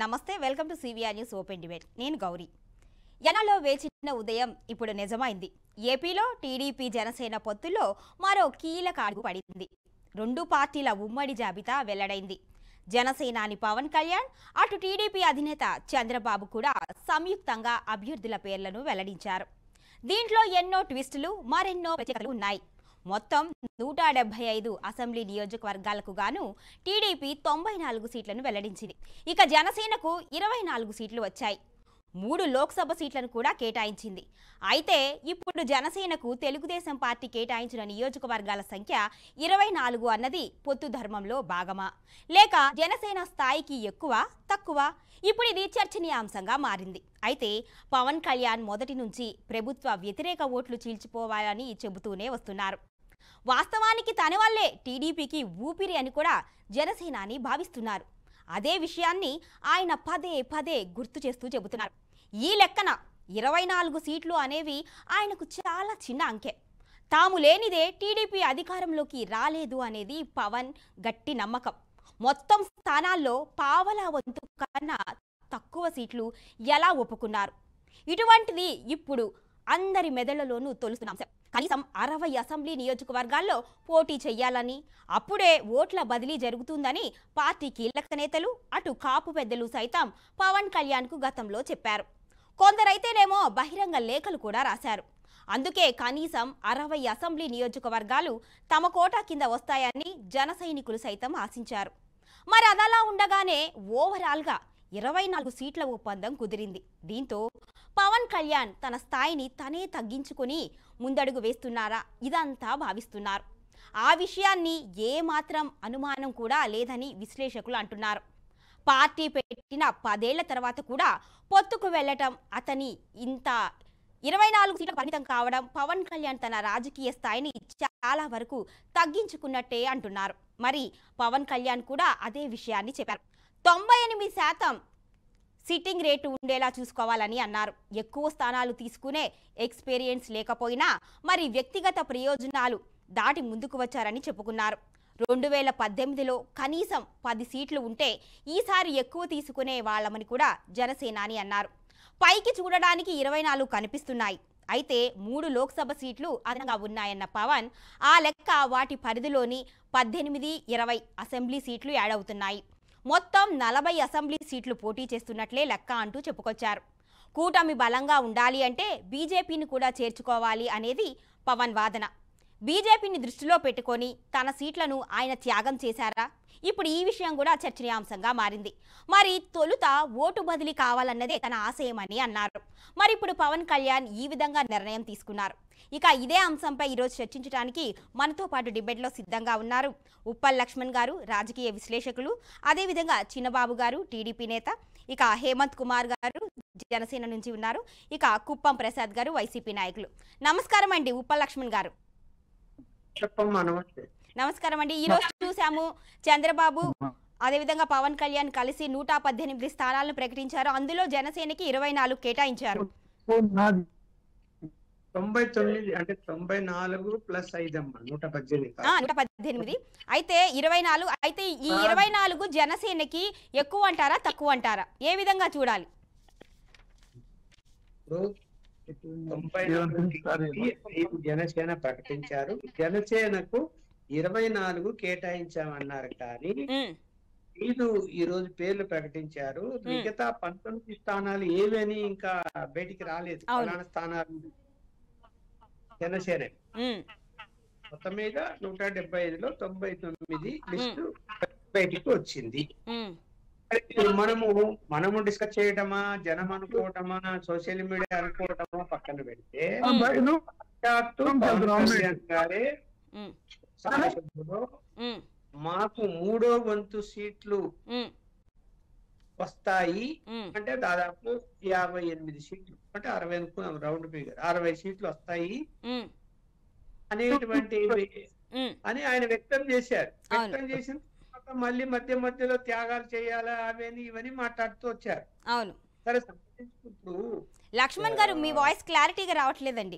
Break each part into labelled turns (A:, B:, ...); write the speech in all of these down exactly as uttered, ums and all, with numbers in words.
A: నమస్తే, welcome to CVR news open debate. నేను గౌరీ. ఎనాలో వేచిన ఉదయం ఇప్పుడు నిజమైంది. ఏపీలో టీడీపీ జనసేన పొత్తులో మరో కీలక అడుగు పడింది. రెండు పార్టీల ఉమ్మడి జాబితా వెల్లడైంది. జనసేనాని పవన్ కళ్యాణ్, అటు టీడీపీ అధినేత చంద్రబాబు కూడా సంయుక్తంగా అభ్యర్థుల పేర్లను వెల్లడించారు. దీంట్లో ఎన్నో ట్విస్టులు, మరెన్నో ప్రత్యేకతలు ఉన్నాయి. మొత్తం నూట డెబ్బై ఐదు అసెంబ్లీ నియోజకవర్గాలకు గాను టీడీపీ తొంభై నాలుగు సీట్లను వెల్లడించింది. ఇక జనసేనకు ఇరవై నాలుగు సీట్లు వచ్చాయి. మూడు లోక్సభ సీట్లను కూడా కేటాయించింది. అయితే ఇప్పుడు జనసేనకు తెలుగుదేశం పార్టీ కేటాయించిన నియోజకవర్గాల సంఖ్య ఇరవై నాలుగు అన్నది పొత్తు ధర్మంలో భాగమా, లేక జనసేన స్థాయికి ఎక్కువ తక్కువ? ఇప్పుడు ఇది చర్చనీయాంశంగా మారింది. అయితే పవన్ కళ్యాణ్ మొదటి నుంచి ప్రభుత్వ వ్యతిరేక ఓట్లు చీల్చిపోవాలని చెబుతూనే వస్తున్నారు. వాస్తవానికి తన వల్లే టీడీపీకి ఊపిరి అని కూడా జనసేనాని భావిస్తున్నారు. అదే విషయాన్ని ఆయన పదే పదే గుర్తు చేస్తూ చెబుతున్నారు. ఈ లెక్కన ఇరవై నాలుగు సీట్లు అనేవి ఆయనకు చాలా చిన్న అంకె. తాము లేనిదే టీడీపీ అధికారంలోకి రాలేదు అనేది పవన్ గట్టి నమ్మకం. మొత్తం స్థానాల్లో పావలా వంతు కన్నా తక్కువ సీట్లు ఎలా ఒప్పుకున్నారు? ఇటువంటిది ఇప్పుడు అందరి మెదళ్లలోనూ తొలుస్తున్న అంశం. కనీసం అరవై అసెంబ్లీ నియోజకవర్గాల్లో పోటీ చెయ్యాలని, అప్పుడే ఓట్ల బదిలీ జరుగుతుందని పార్టీ కీలక నేతలు, అటు కాపు పెద్దలు సైతం పవన్ కళ్యాణ్కు గతంలో చెప్పారు. కొందరైతేనేమో బహిరంగ లేఖలు కూడా రాశారు. అందుకే కనీసం అరవై అసెంబ్లీ నియోజకవర్గాలు తమ కోటా కింద వస్తాయని జన సైనికులు సైతం ఆశించారు. మరి అదలా ఉండగానే ఓవరాల్గా ఇరవై నాలుగు సీట్ల ఒప్పందం కుదిరింది. దీంతో పవన్ కళ్యాణ్ తన స్థాయిని తనే తగ్గించుకుని ముందడుగు వేస్తున్నారా ఇదంతా భావిస్తున్నారు. ఆ విషయాన్ని ఏమాత్రం అనుమానం కూడా లేదని విశ్లేషకులు అంటున్నారు. పార్టీ పెట్టిన పదేళ్ల తర్వాత కూడా పొత్తుకు వెళ్లటం, అతని ఇంత ఇరవై నాలుగు సీట్ల పరిమితం కావడం పవన్ కళ్యాణ్ తన రాజకీయ స్థాయిని చాలా వరకు తగ్గించుకున్నట్టే అంటున్నారు. మరి పవన్ కళ్యాణ్ కూడా అదే విషయాన్ని చెప్పారు. తొంభై ఎనిమిది శాతం సిట్టింగ్ రేటు ఉండేలా చూసుకోవాలని అన్నారు. ఎక్కువ స్థానాలు తీసుకునే ఎక్స్పీరియన్స్ లేకపోయినా మరి వ్యక్తిగత ప్రయోజనాలు దాటి ముందుకు వచ్చారని చెప్పుకున్నారు. రెండు వేల పద్దెనిమిదిలో కనీసం పది సీట్లు ఉంటే ఈసారి ఎక్కువ తీసుకునే వాళ్ళమని కూడా జనసేనాని అన్నారు. పైకి చూడడానికి ఇరవై నాలుగు కనిపిస్తున్నాయి. అయితే మూడు లోక్సభ సీట్లు అదనంగా ఉన్నాయన్న పవన్ ఆ లెక్క వాటి పరిధిలోని పద్దెనిమిది ఇరవై అసెంబ్లీ సీట్లు యాడ్ అవుతున్నాయి. మొత్తం నలభై అసెంబ్లీ సీట్లు పోటీ చేస్తున్నట్లే లెక్క అంటూ చెప్పుకొచ్చారు. కూటమి బలంగా ఉండాలి అంటే బీజేపీని కూడా చేర్చుకోవాలి అనేది పవన్ వాదన. బీజేపీని దృష్టిలో పెట్టుకొని తన సీట్లను ఆయన త్యాగం చేశారా? ఇప్పుడు ఈ విషయం కూడా చర్చనీయాంశంగా మారింది. మరి తొలుత ఓటు బదిలీ కావాలన్నదే తన ఆశయమని అన్నారు. మరి ఇప్పుడు పవన్ కళ్యాణ్ ఈ విధంగా నిర్ణయం తీసుకున్నారు. ఇక ఇదే అంశంపై ఈరోజు చర్చించడానికి మనతో పాటు డిబేట్లో సిద్ధంగా ఉన్నారు ఉప్పల్ లక్ష్మణ్ గారు, రాజకీయ విశ్లేషకులు, అదేవిధంగా చిన్నబాబు గారు, టీడీపీ నేత, ఇక హేమంత్ కుమార్ గారు జనసేన నుంచి ఉన్నారు, ఇక కుప్పం ప్రసాద్ గారు వైసీపీ నాయకులు. నమస్కారం అండి ఉప్పల్ లక్ష్మణ్ గారు. నమస్కారం అండి. ఈ రోజు చూసాము చంద్రబాబు అదేవిధంగా పవన్ కళ్యాణ్ కలిసి నూట పద్దెనిమిది స్థానాలను ప్రకటించారు. అందులో జనసేనకి ఇరవై నాలుగు కేటాయించారు.
B: తొంభై తొమ్మిది అంటే తొంభై నాలుగు ప్లస్ ఐదు అమ్మ నూట పద్దెనిమిది
A: నూట పద్దెనిమిది అయితే ఇరవై నాలుగు. అయితే ఈ ఇరవై నాలుగు జనసేనకి ఎక్కువ అంటారా తక్కువ అంటారా? ఏ విధంగా చూడాలి?
B: తొంభై జనసేన ప్రకటించారు. జనసేనకు ఇరవై నాలుగు కేటాయించామన్నారు. కానీ ఐదు ఈ రోజు పేర్లు ప్రకటించారు. మిగతా పంతొమ్మిది స్థానాలు ఏవని ఇంకా బయటికి రాలేదు. ప్రధాన స్థానాలు జనసేన. మొత్తం మీద నూట డెబ్బై ఐదులో తొంభై తొమ్మిది లిస్టు బయటికి వచ్చింది. మనము మనము డిస్కస్ చేయటమా, జనం అనుకోవటమా, సోషల్ మీడియా అనుకోవటమా పక్కన పెడితే గారే మాకు మూడో వంతు సీట్లు వస్తాయి అంటే దాదాపు యాభై ఎనిమిది సీట్లు అంటే అరవై అనుకున్నాం, రౌండ్ ఫిగర్ అరవై సీట్లు వస్తాయి అనేటువంటి అని ఆయన వ్యక్తం చేశారు. వ్యక్తం చేసిన మళ్ళీ మధ్య మధ్యలో త్యాగాలు చేయాలా అవని ఇవని మాట్లాడుతూ వచ్చారు.
A: అవును
B: సరే, ఇప్పుడు
A: లక్ష్మణ్ గారు మీ వాయిస్ క్లారిటీగా రావట్లేదండి.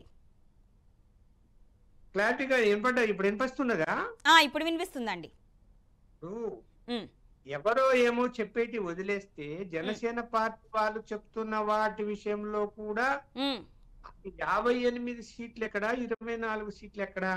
B: క్లారిటీగా వినపడ్డా? ఇప్పుడు వినిపిస్తున్నదా?
A: ఇప్పుడు వినిపిస్తుందండి.
B: ఎవరో ఏమో చెప్పేటి వదిలేస్తే జనసేన పార్టీ వాళ్ళు చెప్తున్న వాటి విషయంలో కూడా యాభై ఎనిమిది సీట్లు ఎక్కడా, ఇరవై నాలుగు సీట్లు ఎక్కడా?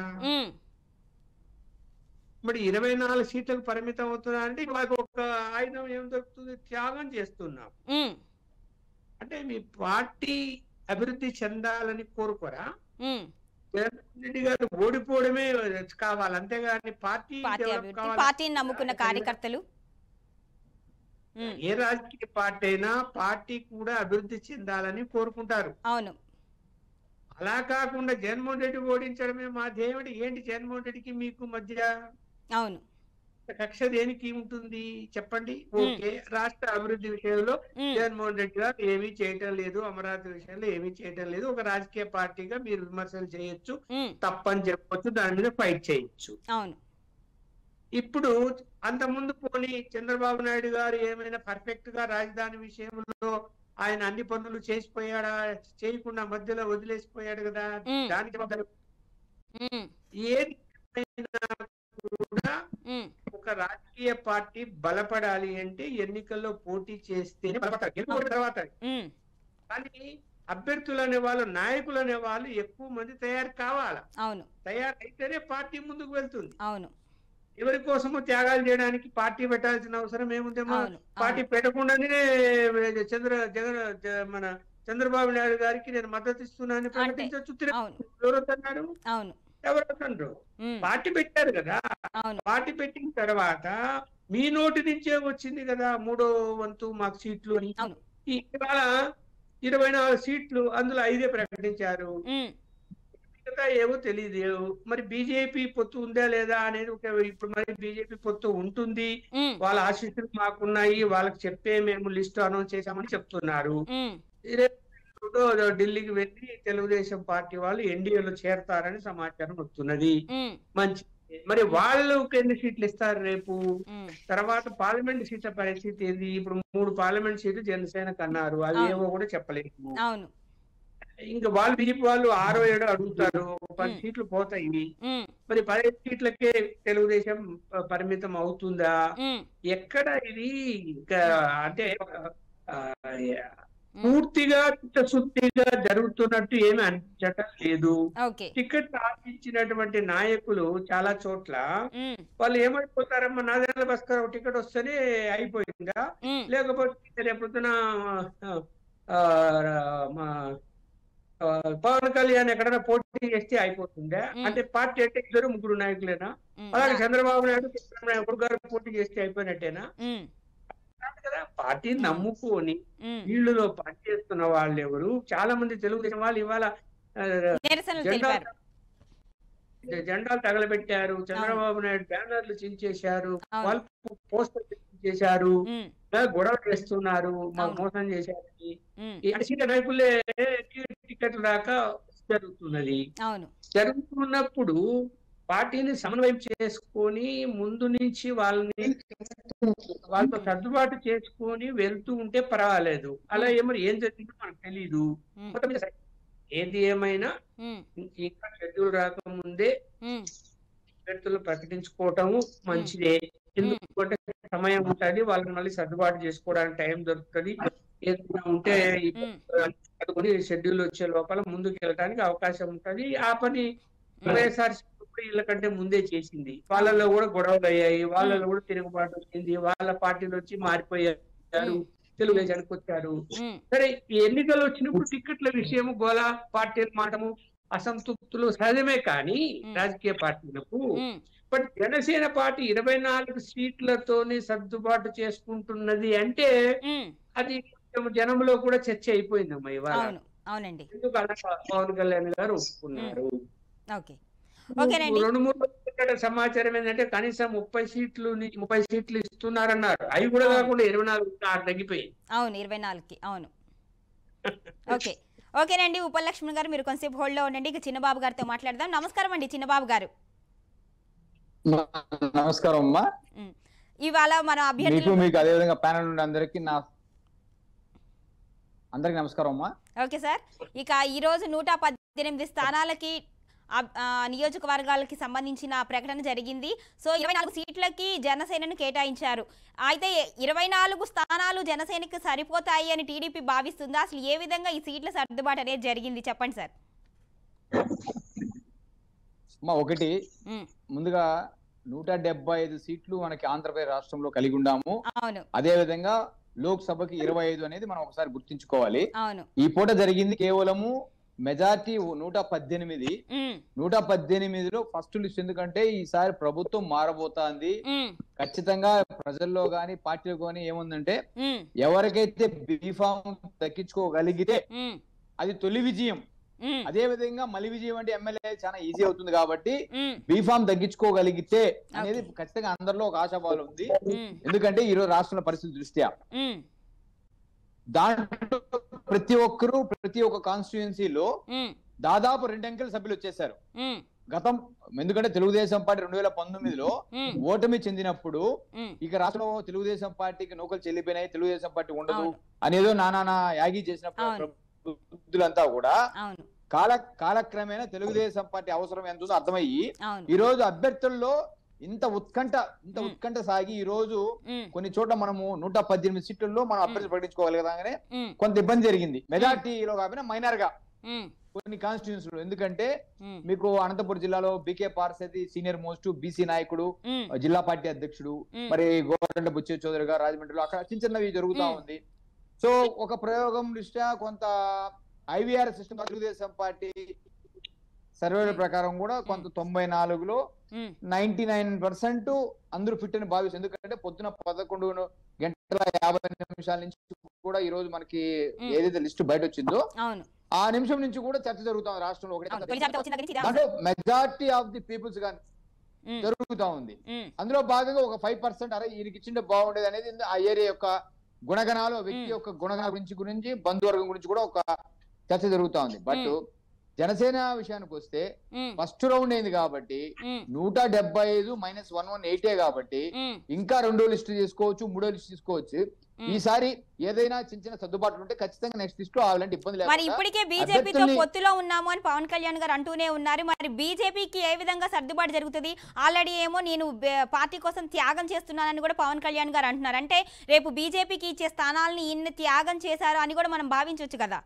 B: మరి ఇరవై నాలుగు సీట్లకు పరిమితం అవుతున్నా అంటే మాకు ఒక ఆయుధం ఏం దొరుకుతుంది? త్యాగం చేస్తున్నాం. అంటే మీ పార్టీ అభివృద్ధి చెందాలని కోరుకోరా? జగన్మోహన్ రెడ్డి గారు ఓడిపోవడమే కావాలి, అంతేగాని పార్టీ
A: పార్టీని నమ్ముకున్న కార్యకర్తలు,
B: ఏ రాజకీయ పార్టీ అయినా పార్టీ కూడా అభివృద్ధి చెందాలని కోరుకుంటారు.
A: అవును.
B: అలా కాకుండా జగన్మోహన్ రెడ్డి ఓడించడమే మా ధ్యేయం. ఏంటి జగన్మోహన్ రెడ్డికి మీకు మధ్య
A: అవును
B: కక్ష దేనికి ఉంటుంది చెప్పండి? ఓకే, రాష్ట్ర అభివృద్ధి విషయంలో జగన్మోహన్ రెడ్డి గారు ఏమీ చేయటం లేదు, అమరావతి విషయంలో ఏమీ చేయటం లేదు. ఒక రాజకీయ పార్టీగా మీరు విమర్శలు చేయొచ్చు, తప్పని చెప్పొచ్చు, దాని మీద ఫైట్ చేయొచ్చు.
A: అవును.
B: ఇప్పుడు అంత ముందు పోనీ చంద్రబాబు నాయుడు గారు ఏమైనా పర్ఫెక్ట్ గా రాజధాని విషయంలో ఆయన అన్ని పనులు చేసిపోయాడా? చేయకుండా మధ్యలో వదిలేసిపోయాడు కదా, దానికి ఏది కూడా ఒక రాజకీయ పార్టీ బలపడాలి అంటే ఎన్నికల్లో పోటీ చేస్తేనే బలపడతారు, గెలుపుకున్న తర్వాత. కానీ అభ్యర్థులు అనే వాళ్ళు, నాయకులు అనే వాళ్ళు ఎక్కువ మంది తయారు కావాలా.
A: అవును.
B: తయారైతేనే పార్టీ ముందుకు వెళ్తుంది.
A: అవును.
B: ఎవరి కోసమో త్యాగాలు చేయడానికి పార్టీ పెట్టాల్సిన అవసరం ఏముందేమో? పార్టీ పెట్టకుండానే చంద్ర జగన్ మన చంద్రబాబు నాయుడు గారికి నేను మద్దతు ఇస్తున్నానని ప్రకటించవచ్చు. ఎవరొద్దన్నారు? ఎవరొద్దన్నారు? పార్టీ పెట్టారు కదా. పార్టీ పెట్టిన తర్వాత మీ నోటి నుంచే వచ్చింది కదా మూడో వంతు మాకు సీట్లు అని. ఇవాళ ఇరవై నాలుగు సీట్లు, అందులో ఐదే ప్రకటించారు, ఏవో తెలియదు. మరి బీజేపీ పొత్తు ఉందా లేదా అనేది ఒక, ఇప్పుడు మరి బీజేపీ పొత్తు ఉంటుంది, వాళ్ళ ఆశీస్సులు మాకున్నాయి, వాళ్ళకి చెప్పే మేము లిస్టు అనౌన్స్ చేశామని చెప్తున్నారు. ఢిల్లీకి వెళ్ళి తెలుగుదేశం పార్టీ వాళ్ళు ఎన్డీఏలో చేరతారని సమాచారం వస్తున్నది. మంచి, మరి వాళ్ళకి ఎన్ని సీట్లు ఇస్తారు రేపు? తర్వాత పార్లమెంట్ సీట్ల పరిస్థితి ఏంది? ఇప్పుడు మూడు పార్లమెంట్ సీట్లు జనసేనకు అన్నారు, అవి ఏవో కూడా చెప్పలేము. ఇంకా వాళ్ళు బీజేపీ వాళ్ళు ఆరో ఏడో అడుగుతారు, పది సీట్లు పోతాయి. మరి పదిహేను సీట్లకే తెలుగుదేశం పరిమితం అవుతుందా? ఎక్కడ ఇది అంటే పూర్తిగా చిత్తశుద్ధిగా జరుగుతున్నట్టు ఏమి అనిపించటం లేదు. టికెట్ ఆశించినటువంటి నాయకులు చాలా చోట్ల వాళ్ళు ఏమైపోతారమ్మా, నాదేళ్ల భాస్కర్ టికెట్ వస్తేనే అయిపోయిందా, లేకపోతే రేపొద్దున పవన్ కళ్యాణ్ ఎక్కడైనా పోటీ చేస్తే అయిపోతుందా? అంటే పార్టీ అంటే ఇద్దరు ముగ్గురు నాయకులేనా? అలాగే చంద్రబాబు నాయుడు చంద్రబాబు గారు పోటీ చేస్తే అయిపోయినట్టేనా? కదా. పార్టీని నమ్ముకొని వీళ్ళలో పనిచేస్తున్న వాళ్ళు ఎవరు? చాలా మంది తెలుగుదేశం వాళ్ళు ఇవాళ జెండాలు తగలబెట్టారు, చంద్రబాబు నాయుడు బ్యానర్లు చించేశారు, వాళ్ళు పోస్టర్లు చించేశారు, గొడవ చేస్తున్నారు, మాకు మోసం చేశారు. సీనియర్ నాయకులే టికెట్లు రాక జరుగుతున్నది. జరుగుతున్నప్పుడు పార్టీని సమన్వయం చేసుకొని ముందు నుంచి వాళ్ళని వాళ్ళతో సర్దుబాటు చేసుకొని వెళ్తూ ఉంటే పర్వాలేదు. అలా ఏమో ఏం జరిగిందో మనకు తెలీదు. ఏది ఏమైనా ఇంకా షెడ్యూల్ రాకముందే అభ్యర్థులు ప్రకటించుకోవటము మంచిదే. ఎందుకంటే సమయం ఉంటుంది, వాళ్ళని మళ్ళీ సర్దుబాటు చేసుకోవడానికి టైం దొరుకుతుంది. ఏదైనా ఉంటే అనుకుని షెడ్యూల్ వచ్చే లోపల ముందుకు వెళ్ళడానికి అవకాశం ఉంటది. ఆ పని వైఎస్ఆర్ వీళ్ళ కంటే ముందే చేసింది. వాళ్ళలో కూడా గొడవలు అయ్యాయి, వాళ్ళలో కూడా తిరుగుబాటు వచ్చింది, వాళ్ళ పార్టీలు వచ్చి మారిపోయారు, తెలుగుదేశానికి వచ్చారు. సరే, ఎన్నికలు వచ్చినప్పుడు టికెట్ల విషయము గోలా, పార్టీల మాటము, అసంతృప్తులు సహజమే కానీ రాజకీయ పార్టీలకు. బట్ జనసేన పార్టీ ఇరవై నాలుగు సీట్లతోనే సర్దుబాటు చేసుకుంటున్నది అంటే అది జనంలో కూడా చర్చ అయిపోయిందమ్మా ఇవాళ. ఎందుకు అలా పవన్ కళ్యాణ్ గారు ఒప్పుకున్నారు? రెండు మూడు సమాచారం ఏంటంటే కనీసం ముప్పై సీట్లు ముప్పై సీట్లు ఇస్తున్నారన్నారు. అవి కూడా కాకుండా ఇరవై నాలుగు తగ్గిపోయింది.
A: అవును, ఇరవై నాలుగుకి. అవును, ఓకే ఓకేనండి. ఉపలక్ష్మి గారు మీరు కొంచెంసేపు హోల్డ్ లో ఉండండి, ఇక చిన్నబాబు గారితో మాట్లాడదాం. నమస్కారం అండి చిన్నబాబు గారు.
C: నమస్కారం అమ్మా.
A: ఇవాళ మన అభ్యర్థులు
C: మీకు అదే విధంగా ప్యానెల్ నుండి అందరికి నా అందరికి నమస్కారం అమ్మా.
A: ఓకే సార్, ఇక ఈ రోజు నూట పద్దెనిమిది స్థానాలకి నియోజకవర్గాలకి సంబంధించిన ప్రకటన జరిగింది. సో ఇరవై నాలుగు సీట్లకి జనసేనను కేటాయించారు. అయితే ఇరవై నాలుగు స్థానాలు జనసేనకి సరిపోతాయి అని టీడీపీ భావిస్తుందా? అసలు ఏ విధంగా ఈ సీట్ల సర్దుబాటు అనేది జరిగింది చెప్పండి సార్.
C: ఒకటి ముందుగా నూట డెబ్బై ఐదు సీట్లు మనకి ఆంధ్రప్రదేశ్ రాష్ట్రంలో కలిగి ఉన్నాము. అదే విధంగా లోక్సభకి ఇరవై ఐదు అనేది మనం ఒకసారి గుర్తించుకోవాలి. ఈ పూట జరిగింది కేవలము మెజార్టీ నూట పద్దెనిమిది నూట పద్దెనిమిదిలో ఫస్ట్ లిస్ట్. ఎందుకంటే ఈసారి ప్రభుత్వం మారబోతోంది. ఖచ్చితంగా ప్రజల్లో గాని పార్టీలో గాని ఏముందంటే ఎవరికైతే బీఫామ్ దక్కించుకోగలిగితే అది తొలి విజయం. అదే విధంగా మలి విజయం అంటే ఎమ్మెల్యే చాలా ఈజీ అవుతుంది కాబట్టి బీఫామ్ తగ్గించుకోగలిగితే అనేది ఖచ్చితంగా అందరిలో ఒక ఆశాభావం ఉంది. ఎందుకంటే ఈరోజు రాష్ట్రంలో పరిస్థితి దృష్ట్యా దాంట్లో ప్రతి ఒక్కరు ప్రతి ఒక్క కాన్స్టిట్యుయెన్సీలో దాదాపు రెండు అంకెల సభ్యులు వచ్చేసారు. గతం ఎందుకంటే తెలుగుదేశం పార్టీ రెండు వేల పంతొమ్మిదిలో ఓటమి చెందినప్పుడు ఇక రాష్ట్రంలో తెలుగుదేశం పార్టీకి నౌకలు చెల్లిపోయినాయి, తెలుగుదేశం పార్టీ ఉండదు అనేదో నానా యాగి చేసినప్పుడు బుద్ధులంతా కూడా కాల కాలక్రమేణా తెలుగుదేశం పార్టీ అవసరం ఎంత ఉందో అర్థమయ్యి ఈ రోజు అభ్యర్థుల్లో ఇంత ఉత్కంఠ ఇంత ఉత్కంఠ సాగి ఈ రోజు కొన్ని చోట్ల మనము నూట పద్దెనిమిది సీట్లలో మనం అభ్యర్థి ప్రకటించుకోగలిగానే కొంత ఇబ్బంది జరిగింది. మెజార్టీలో కాకపోయినా మైనర్ గా కొన్ని కాన్స్టిట్యూన్సీలు. ఎందుకంటే మీకు అనంతపురం జిల్లాలో బీకే పార్సతి సీనియర్ మోస్ట్ బీసీ నాయకుడు, జిల్లా పార్టీ అధ్యక్షుడు, మరి గోరంట్ల బుచ్చయ్య చౌదరి గారు రాజమండ్రిలో అక్కడ చిన్న చిన్నవి జరుగుతా ఉంది. సో ఒక ప్రయోగం దృష్ట్యా కొంత ఐవీఆర్ సిస్టమ్ తెలుగుదేశం పార్టీ సర్వేల ప్రకారం కూడా కొంత తొంభై నాలుగులో నైన్టీ నైన్ పర్సెంట్ అందరూ ఫిట్ అని భావిస్తారు. ఎందుకంటే పొద్దున పదకొండు గంటల యాభై నిమిషాల నుంచి కూడా ఈ రోజు మనకి ఏదైతే లిస్ట్ బయట వచ్చిందో ఆ నిమిషం నుంచి కూడా చర్చ జరుగుతుంది రాష్ట్రంలో. ఒకటి మెజారిటీ ఆఫ్ ది పీపుల్స్ గాని జరుగుతా ఉంది. అందులో భాగంగా ఒక ఫైవ్ పర్సెంట్ అరే ఈయనకి ఇచ్చిండే బాగుండేది అనేది ఆ ఏరియా యొక్క గుణగణాలు, వ్యక్తి యొక్క గుణగణాల గురించి గురించి బంధువర్గం గురించి కూడా ఒక చర్చ జరుగుతా ఉంది. బట్ జనసేన విషయానికి వస్తే ఫస్ట్ రౌండ్ అయింది కాబట్టి నూట డెబ్బై ఐదు మైనస్ వన్ వన్ ఎయిటే కాబట్టి ఇంకా రెండో లిస్ట్ తీసుకోవచ్చు, మూడో లిస్ట్ తీసుకోవచ్చు. ఈసారి ఏదైనా చిన్న చిన్న సర్దుబాట్లు ఉంటే ఖచ్చితంగా నెక్స్ట్ లిస్ట్ అలాంటి ఇబ్బంది లేదు.
A: మరి ఇప్పటికే బీజేపీతో పొత్తులో ఉన్నాము అని పవన్ కళ్యాణ్ గారు అంటూనే ఉన్నారు. మరి బీజేపీకి ఏ విధంగా సర్దుబాటు జరుగుతుంది? ఆల్రెడీ ఏమో నేను పార్టీ కోసం త్యాగం చేస్తున్నానని కూడా పవన్ కళ్యాణ్ గారు అంటున్నారు. అంటే రేపు బీజేపీకి ఇచ్చే స్థానాలని ఈయన త్యాగం చేశారు అని కూడా మనం భావించవచ్చు కదా.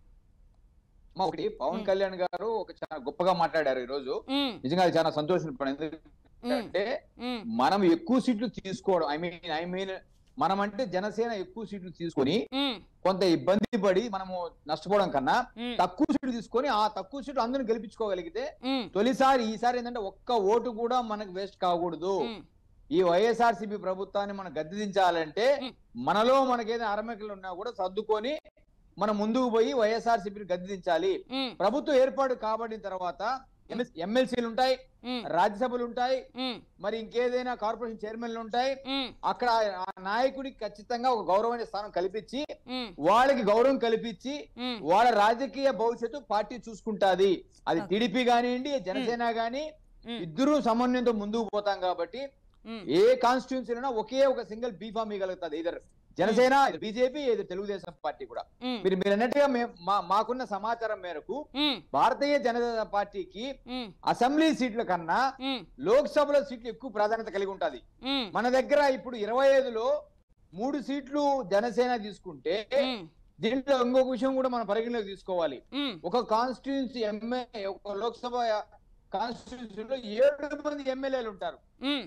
C: ఒకటి పవన్ కళ్యాణ్ గారు ఒక చాలా గొప్పగా మాట్లాడారు ఈ రోజు. నిజంగా చాలా సంతోషం. ఎందుకంటే మనం ఎక్కువ సీట్లు తీసుకోవడం ఐ మీన్ ఐ మీన్ మనం అంటే జనసేన ఎక్కువ సీట్లు తీసుకొని కొంత ఇబ్బంది పడి మనము నష్టపోవడం కన్నా తక్కువ సీట్లు తీసుకొని ఆ తక్కువ సీట్లు అందరిని గెలిపించుకోగలిగితే తొలిసారి ఈసారి ఏంటంటే ఒక్క ఓటు కూడా మనకు వేస్ట్ కాకూడదు. ఈ వైఎస్ఆర్సీపీ ప్రభుత్వాన్ని మనం గద్దెదించాలంటే మనలో మనకేదైనా అరమకలు ఉన్నా కూడా సర్దుకొని మనం ముందుకు పోయి వైఎస్ఆర్సీపీని గద్దెదించాలి. ప్రభుత్వం ఏర్పాటు కాబడిన తర్వాత ఎమ్మెల్సీలు ఉంటాయి, రాజ్యసభలు ఉంటాయి, మరి ఇంకేదైనా కార్పొరేషన్ చైర్మన్లు ఉంటాయి. అక్కడ ఆ నాయకుడికి ఖచ్చితంగా ఒక గౌరవమైన స్థానం కల్పించి వాళ్ళకి గౌరవం కల్పించి వాళ్ళ రాజకీయ భవిష్యత్తు పార్టీ చూసుకుంటాది. అది టీడీపీ కానివ్వండి, జనసేన గాని ఇద్దరు సమన్వయంతో ముందుకు పోతాం కాబట్టి ఏ కాన్స్టిట్యూన్సీలో ఒకే ఒక సింగిల్ బీఫామ్ ఇవ్వగలుగుతుంది. ఇద్దరు జనసేన, బీజేపీ, తెలుగుదేశం పార్టీ కూడా. మీరు మీరు అన్నట్టుగా మాకున్న సమాచారం మేరకు భారతీయ జనతా పార్టీకి అసెంబ్లీ సీట్ల కన్నా లోక్సభలో సీట్లు ఎక్కువ ప్రాధాన్యత కలిగి ఉంటది. మన దగ్గర ఇప్పుడు ఇరవై ఐదులో మూడు సీట్లు జనసేన తీసుకుంటే దీంట్లో ఇంకొక విషయం కూడా మనం పరిగణలోకి తీసుకోవాలి. ఒక కాన్స్టిట్యూన్సీ ఎమ్మెల్యే ఒక లోక్సభ కాన్స్టిట్యూన్సీలో ఏడు మంది ఎమ్మెల్యేలు ఉంటారు.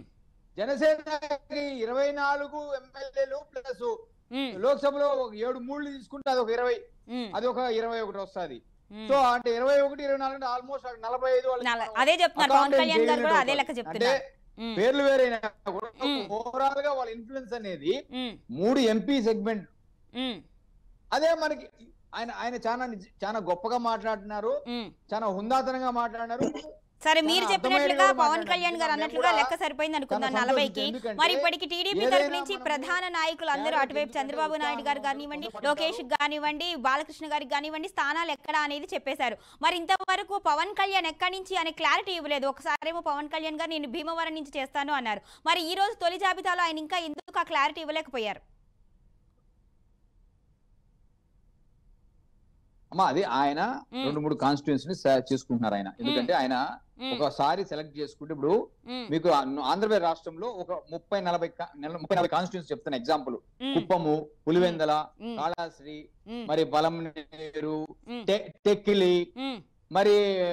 C: జనసేనకి ఇరవై నాలుగు ఎమ్మెల్యేలు ప్లస్ లోక్సభలో ఏడు మూడు తీసుకుంటే అది ఒక ఇరవై అది ఒక ఇరవై ఒకటి వస్తుంది. సో అంటే ఇరవై ఒకటి ఇరవై నాలుగు అంటే ఆల్మోస్ట్ నలభై ఐదు అంటే పేర్లు వేరైనా కూడా ఓవరాల్ గా వాళ్ళ ఇన్ఫ్లుయెన్స్ అనేది మూడు ఎంపీ సెగ్మెంట్. అదే మనకి ఆయన ఆయన చాలా చాలా గొప్పగా మాట్లాడుతున్నారు, చాలా హుందాతనంగా మాట్లాడినారు.
A: సరే మీరు చెప్పినట్లుగా పవన్ కళ్యాణ్ గారు అన్నట్లుగా లెక్క సరిపోయింది అనుకుందాం నలభైకి. మరి ఇప్పటికి టీడీపీ తరఫు నుంచి ప్రధాన నాయకులు అందరూ అటువైపు చంద్రబాబు నాయుడు గారు కానివ్వండి, లోకేష్ కానివ్వండి, బాలకృష్ణ గారికి కానివ్వండి స్థానాలు ఎక్కడ అనేది చెప్పేశారు. మరి ఇంతవరకు పవన్ కళ్యాణ్ ఎక్కడి నుంచి అనే క్లారిటీ ఇవ్వలేదు. ఒకసారేమో పవన్ కళ్యాణ్ గారు నేను భీమవరం నుంచి చేస్తాను అన్నారు. మరి ఈ రోజు తొలి జాబితాలో ఆయన ఇంకా ఎందుకు ఆ క్లారిటీ ఇవ్వలేకపోయారు?
C: అమ్మా అది ఆయన రెండు మూడు కాన్స్టిట్యూన్సీని చేసుకుంటున్నారు ఆయన. ఎందుకంటే ఆయన ఒకసారి సెలెక్ట్ చేసుకుంటే ఇప్పుడు మీకు ఆంధ్రప్రదేశ్ రాష్ట్రంలో ఒక ముప్పై నలభై ముప్పై నలభై కాన్స్టిట్యూన్సీ చెప్తాను. ఎగ్జాంపుల్ కుప్పము, పులివెందల, కాళాశ్రీ, మరి బలంనేరు, టెక్కిలి, మరి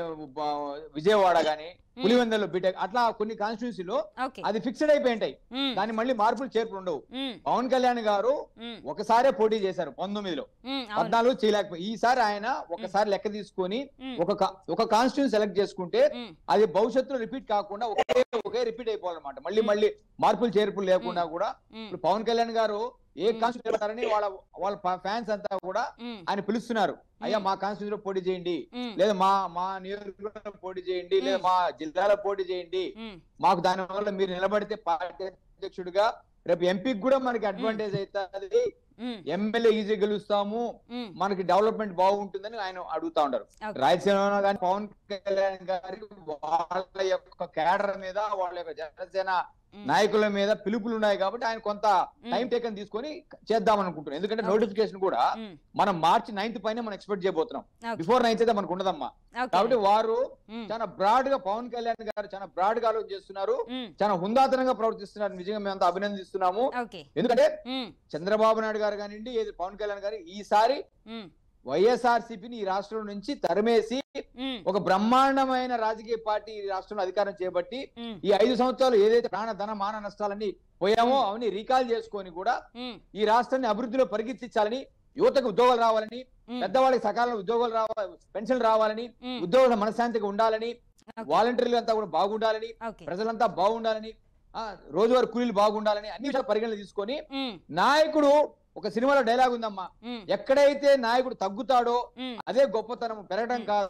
C: విజయవాడ గాని, పులివెందల్లో బీటెక్, అట్లా కొన్ని కాన్స్టిట్యూన్సీలో అది ఫిక్స్డ్ అయిపోయింటాయి. దాన్ని మళ్ళీ మార్పులు చేర్పులు ఉండవు. పవన్ కళ్యాణ్ గారు ఒకసారే పోటీ చేశారు పంతొమ్మిదిలో, పద్నాలుగు చేయలేకపోయి. ఈసారి ఆయన ఒకసారి లెక్క తీసుకొని ఒక ఒక కాన్స్టిట్యూన్సీ సెలెక్ట్ చేసుకుంటే అది భవిష్యత్తులో రిపీట్ కాకుండా ఒకే ఒకే రిపీట్ అయిపోవాలన్నమాట. మళ్ళీ మళ్ళీ మార్పులు చేర్పులు లేకుండా కూడా ఇప్పుడు పవన్ కళ్యాణ్ గారు ఏ కాన్స్టిట్యూన్సీ వాళ్ళ వాళ్ళ ఫ్యాన్స్ అంతా కూడా ఆయన పిలుస్తున్నారు, అయ్యా మా కాన్స్టిట్యూన్సీలో పోటీ చేయండి, లేదా మా మా నియోజకవర్గంలో పోటీ చేయండి, లేదా మా జిల్లాలో పోటీ చేయండి, మాకు దాని వల్ల మీరు నిలబడితే పార్టీ అధ్యక్షుడిగా రేపు ఎంపీకి కూడా మనకి అడ్వాంటేజ్ అవుతుంది, ఎమ్మెల్యే ఈజీ గెలుస్తాము, మనకి డెవలప్మెంట్ బాగుంటుందని ఆయన అడుగుతా ఉంటారు. రాయలసీమ కానీ పవన్ కళ్యాణ్ గారి వాళ్ళ యొక్క క్యాడర్ మీద, వాళ్ళ యొక్క జనసేన నాయకుల మీద పిలుపులు ఉన్నాయి కాబట్టి ఆయన కొంత టైం టేకన్ తీసుకొని చేద్దాం అనుకుంటున్నాం. ఎందుకంటే నోటిఫికేషన్ కూడా మనం మార్చి నైన్త్ పైన మనం ఎక్స్పెక్ట్ చేయబోతున్నాం. బిఫోర్ నైన్త్ అయితే మనకు ఉండదమ్మా. కాబట్టి వారు చాలా బ్రాడ్ గా, పవన్ కళ్యాణ్ గారు చాలా బ్రాడ్ గా ఆలోచన చేస్తున్నారు, చాలా హుందాతనంగా ప్రవర్తిస్తున్నారు. నిజంగా మేమంతా అభినందిస్తున్నాము. ఎందుకంటే చంద్రబాబు నాయుడు గారు కానివ్వండి, ఏది పవన్ కళ్యాణ్ గారు ఈసారి వైఎస్ఆర్సీపీని ఈ రాష్ట్రం నుంచి తరిమేసి ఒక బ్రహ్మాండమైన రాజకీయ పార్టీ ఈ రాష్ట్రంలో అధికారం చేపట్టి ఈ ఐదు సంవత్సరాలు ఏదైతే ప్రాణ ధన మాన నష్టాలన్నీ పోయామో అవన్నీ రీకాల్ చేసుకొని కూడా ఈ రాష్ట్రాన్ని అభివృద్ధిలో పరిగెత్తించాలని, యువతకు ఉద్యోగాలు రావాలని, పెద్దవాళ్ళకి సకాలంలో ఉద్యోగాలు రావాలి, పెన్షన్ రావాలని, ఉద్యోగుల మనశ్శాంతిగా ఉండాలని, వాలంటీర్లు అంతా కూడా బాగుండాలని, ప్రజలంతా బాగుండాలని, రోజువారీ కూలీలు బాగుండాలని అన్ని విషయాలు పరిగణన తీసుకొని నాయకుడు, ఒక సినిమాలో డైలాగ్ ఉందమ్మా, ఎక్కడైతే నాయకుడు తగ్గుతాడో అదే గొప్పతనం, పెరగడం కాదు.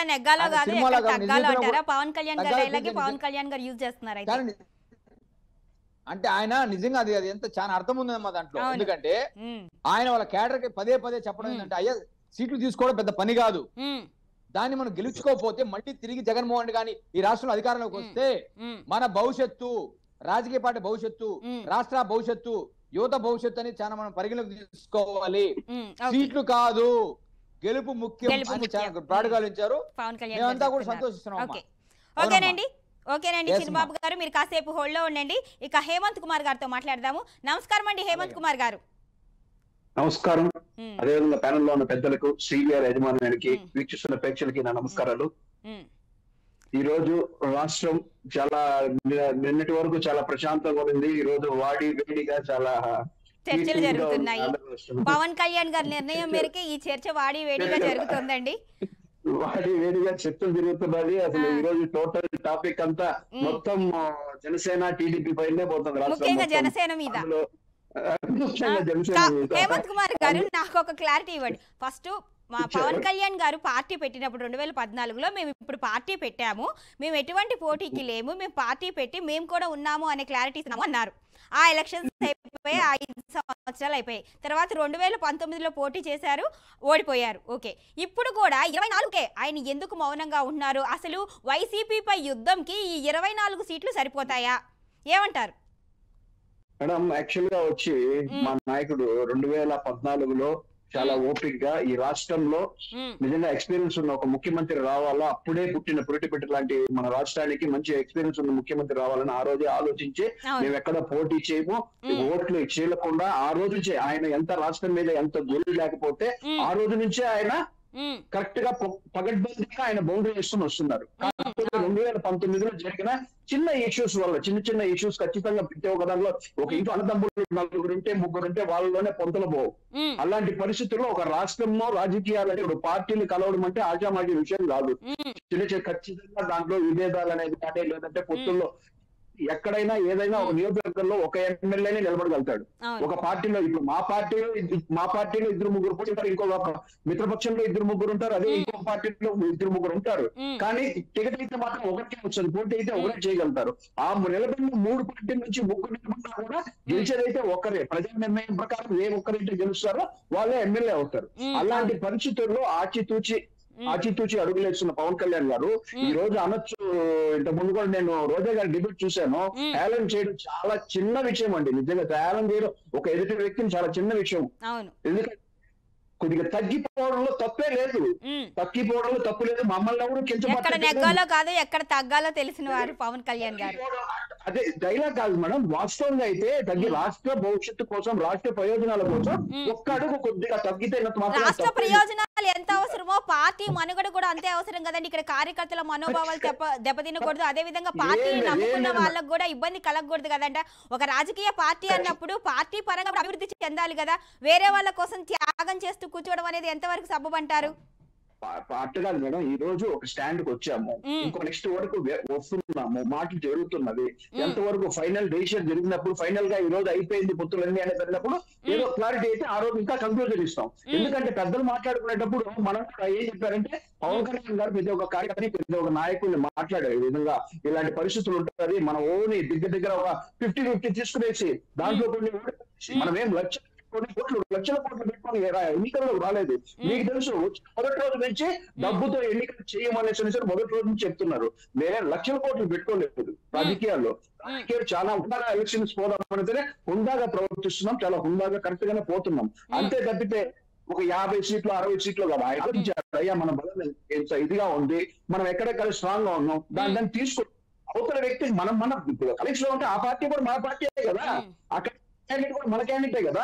A: పవన్ కళ్యాణ్ గారు పవన్ కళ్యాణ్ గారు యూజ్ చేస్తున్నారు
C: అంటే ఆయన నిజంగా అది అది ఎంత చాలా అర్థం ఉందమ్మా దాంట్లో. ఎందుకంటే ఆయన వాళ్ళ క్యాడర్ కి పదే పదే చెప్పడం ఏంటంటే, అయ్యా సీట్లు తీసుకోవడం పెద్ద పని కాదు, దాన్ని మనం గెలుచుకోకపోతే మళ్ళీ తిరిగి జగన్మోహన్ రెడ్డి గాని ఈ రాష్ట్రంలో అధికారంలోకి వస్తే మన భవిష్యత్తు, రాజకీయ పార్టీ భవిష్యత్తు, రాష్ట్ర భవిష్యత్తు, యువత భవిష్యత్తు అని చాలా మనం పరిగణలోకి తీసుకోవాలి. సీట్లు కాదు, గెలుపు ముఖ్యం అని చాలా బ్రాడ్ గా ఆలోచించారు. మేమంతా కూడా సంతోషిస్తున్నాం.
A: ఓకేనండి, ఓకేనండి చిన్నబాబు గారు, మీరు కాసేపు హోల్డ్ లో ఉండండి. ఇక హేమంత్ కుమార్ గారితో మాట్లాడదాము. నమస్కారం అండి హేమంత్ కుమార్ గారు.
D: నమస్కారం. అదేవిధంగా ప్యానెల్ లో ఉన్న పెద్దలకు, సీవీఆర్ యజమానికి, వీక్షిస్తున్న ప్రేక్షకులకి నా నమస్కారాలు. ఈ రోజు రాష్ట్రం చాలా నిన్నటి వరకు చాలా ప్రశాంతంగా ఉంది. ఈ రోజు వాడి వేడిగా చాలా
A: చర్చలు జరుగుతున్నాయి. పవన్ కళ్యాణ్ గారి నిర్ణయం మేరకు ఈ చర్చ వాడి వేడిగా జరుగుతుందండి.
D: వాడి వేడిగా చర్చలు జరుగుతున్నది. అసలు ఈ రోజు టోటల్ టాపిక్ అంతా మొత్తం జనసేన, టీడీపీ పైనే పోతుంది.
A: ముఖ్యంగా జనసేన మీద. హేమంత్ కుమార్ గారు, నాకు ఒక క్లారిటీ ఇవ్వండి. ఫస్ట్ మా పవన్ కళ్యాణ్ గారు పార్టీ పెట్టినప్పుడు రెండు వేల పద్నాలుగులో మేము ఇప్పుడు పార్టీ పెట్టాము, మేము ఎటువంటి పోటీకి లేము, మేము పార్టీ పెట్టి మేము కూడా ఉన్నాము అనే క్లారిటీ ఇస్తున్నాము అన్నారు. ఆ ఎలక్షన్స్ అయిపోయి ఐదు సంవత్సరాలు అయిపోయాయి. తర్వాత రెండు వేల పంతొమ్మిదిలో పోటీ చేశారు, ఓడిపోయారు. ఓకే, ఇప్పుడు కూడా ఇరవై నాలుగుకే ఆయన ఎందుకు మౌనంగా ఉన్నారు? అసలు వైసీపీపై యుద్ధంకి ఈ ఇరవై నాలుగు సీట్లు సరిపోతాయా? ఏమంటారు
D: మేడం? యాక్చువల్ గా వచ్చి మా నాయకుడు రెండు వేల పద్నాలుగులో చాలా ఓపిక్ గా ఈ రాష్ట్రంలో నిజంగా ఎక్స్పీరియన్స్ ఉన్న ఒక ముఖ్యమంత్రి రావాలా, అప్పుడే పుట్టిన పురిటిపెట్టి లాంటి మన రాష్ట్రానికి మంచి ఎక్స్పీరియన్స్ ఉన్న ముఖ్యమంత్రి రావాలని ఆ రోజే ఆలోచించి మేము ఎక్కడ పోటీ చేయము, ఓట్లు చేయకుండా ఆ రోజు నుంచి ఆయన ఎంత రాష్ట్రం మీద ఎంత గోలు లేకపోతే ఆ రోజు నుంచే ఆయన కరెక్ట్ గా పగడ్బందీగా ఆయన బౌండరీ చేసుకుని వస్తున్నారు. కాకపోతే రెండు వేల పంతొమ్మిదిలో జరిగిన చిన్న ఇష్యూస్ వల్ల, చిన్న చిన్న ఇష్యూస్ ఖచ్చితంగా పెట్టే ఒక దాంట్లో ఒక ఇంట్లో అన్నదమ్ములు నలుగురు ఉంటే ముగ్గురు ఉంటే వాళ్ళలోనే పొంతలు పోవు. అలాంటి పరిస్థితుల్లో ఒక రాష్ట్రంలో రాజకీయాలు ఇప్పుడు పార్టీలు కలవడం అంటే ఆజామాజీ విషయం కాదు. చిన్న చిన్న ఖచ్చితంగా దాంట్లో విభేదాలు అనేది కాదే, లేదంటే పొత్తుల్లో ఎక్కడైనా ఏదైనా ఒక నియోజకవర్గంలో ఒక ఎమ్మెల్యేనే నిలబడగలుగుతాడు. ఒక పార్టీలో ఇప్పుడు మా పార్టీలో మా పార్టీలో ఇద్దరు ముగ్గురు ఉంటారు, ఇంకొక మిత్రపక్షంలో ఇద్దరు ముగ్గురు ఉంటారు, అదే ఇంకొక పార్టీలో ఇద్దరు ముగ్గురు ఉంటారు. కానీ టికెట్ అయితే మాత్రం ఒకరికే వస్తుంది, పోటీ అయితే ఒకరే చేయగలుగుతారు. ఆ నిలబడిన మూడు పార్టీల నుంచి ముగ్గురు నిలబడినా కూడా గెలిచేదైతే ఒకరే. ప్రజా నిర్ణయం ప్రకారం ఏ ఒక్కరైతే గెలుస్తారో వాళ్ళే ఎమ్మెల్యే అవుతారు. అలాంటి పరిస్థితుల్లో ఆచితూచి ఆచితూచి అడుగులేస్తున్న పవన్ కళ్యాణ్ గారు ఈ రోజు అనొచ్చు, ఇంత ముందు కూడా నేను రోజా గారి డిబేట్ చూశాను, హేళన చేయడం చాలా చిన్న విషయం అండి. నిజంగా హేళన చేయడం ఒక ఎదుటి వ్యక్తిని చాలా చిన్న విషయం. ఎందుకంటే కొద్దిగా తగ్గిపోవడంలో తప్పే లేదు, తగ్గిపోవడంలో తప్పు లేదు. మమ్మల్ని ఎవరు
A: ఎక్కడ నెగ్గాలో కాదు ఎక్కడ తగ్గాలో తెలిసిన వారు పవన్ కళ్యాణ్ గారు.
D: అదే డైలాగ్ కాదు మేడం, వాస్తవంగా అయితే తగ్గి రాష్ట్ర భవిష్యత్తు కోసం, రాష్ట్ర ప్రయోజనాల కోసం ఒక్క అడుగు కొద్దిగా తగ్గితే
A: రాష్ట్ర ప్రయోజనాలు ఎంత అవసరమో పార్టీ మనుగడ కూడా అంతే అవసరం కదండి. ఇక్కడ కార్యకర్తల మనోభావాలు దెబ్బ దెబ్బతినకూడదు, అదే విధంగా పార్టీని నమ్ముకున్న వాళ్ళకు కూడా ఇబ్బంది కలగకూడదు కదంట. ఒక రాజకీయ పార్టీ అన్నప్పుడు పార్టీ పరంగా అభివృద్ధి చెందాలి కదా, వేరే వాళ్ళ కోసం త్యాగం చేస్తూ కూర్చోవడం అనేది ఎంతవరకు సబబంటారు?
D: పార్టీ కాదు మేడం, ఈ రోజు ఒక స్టాండ్ కి వచ్చాము, ఇంకో నెక్స్ట్ వరకు వస్తున్నాము, మాటలు జరుగుతున్నది. ఎంతవరకు ఫైనల్ డెసిషన్ జరిగినప్పుడు, ఫైనల్ గా ఈ రోజు అయిపోయింది పొత్తులన్నీ అనేది జరిగినప్పుడు ఏదో క్లారిటీ అయితే ఆ రోజు ఇంకా కంక్లూజన్ ఇస్తాం. ఎందుకంటే పెద్దలు మాట్లాడుకునేటప్పుడు మనం ఏం చెప్పారంటే, పవన్ కళ్యాణ్ గారు ప్రతి ఒక్క కార్యకర్తని ప్రతి ఒక్క నాయకుల్ని మాట్లాడారు, ఈ విధంగా ఇలాంటి పరిస్థితులు ఉంటుంది, మన ఓని దగ్గర దగ్గర ఒక ఫిఫ్టీ ఫిఫ్టీ తీసుకునేసి దాంట్లో కొన్ని మనం ఏం లక్ష్యం కొన్ని కోట్లు లక్షల కోట్లు పెట్టుకొని ఎన్నికల్లో రాలేదు. మీకు తెలుసు మొదటి రోజు నుంచి డబ్బుతో ఎన్నికలు చేయమనేసి మొదటి రోజు నుంచి చెప్తున్నారు. నేనే లక్షల కోట్లు పెట్టుకోలేదు రాజకీయాల్లో. రాజకీయాలు చాలా హుందాగా ఎలక్షన్స్ పోదామనితేనే హుందాగా ప్రవర్తిస్తున్నాం, చాలా హుందాగా కరెక్ట్ గానే పోతున్నాం. అంతే తప్పితే ఒక యాభై సీట్లు అరవై సీట్లు కదా ఆలోచించారు, అయ్యా మన బలం ఎంత ఇదిగా ఉంది, మనం ఎక్కడెక్కడ స్ట్రాంగ్ గా ఉన్నాం, దాని దాన్ని తీసుకుని అవతల వ్యక్తి మనం మన కలెక్షన్ లో ఉంటే ఆ పార్టీ కూడా మన పార్టీయే కదా, అక్కడ క్యాండిడేట్ కూడా మన క్యాండిడేటే కదా.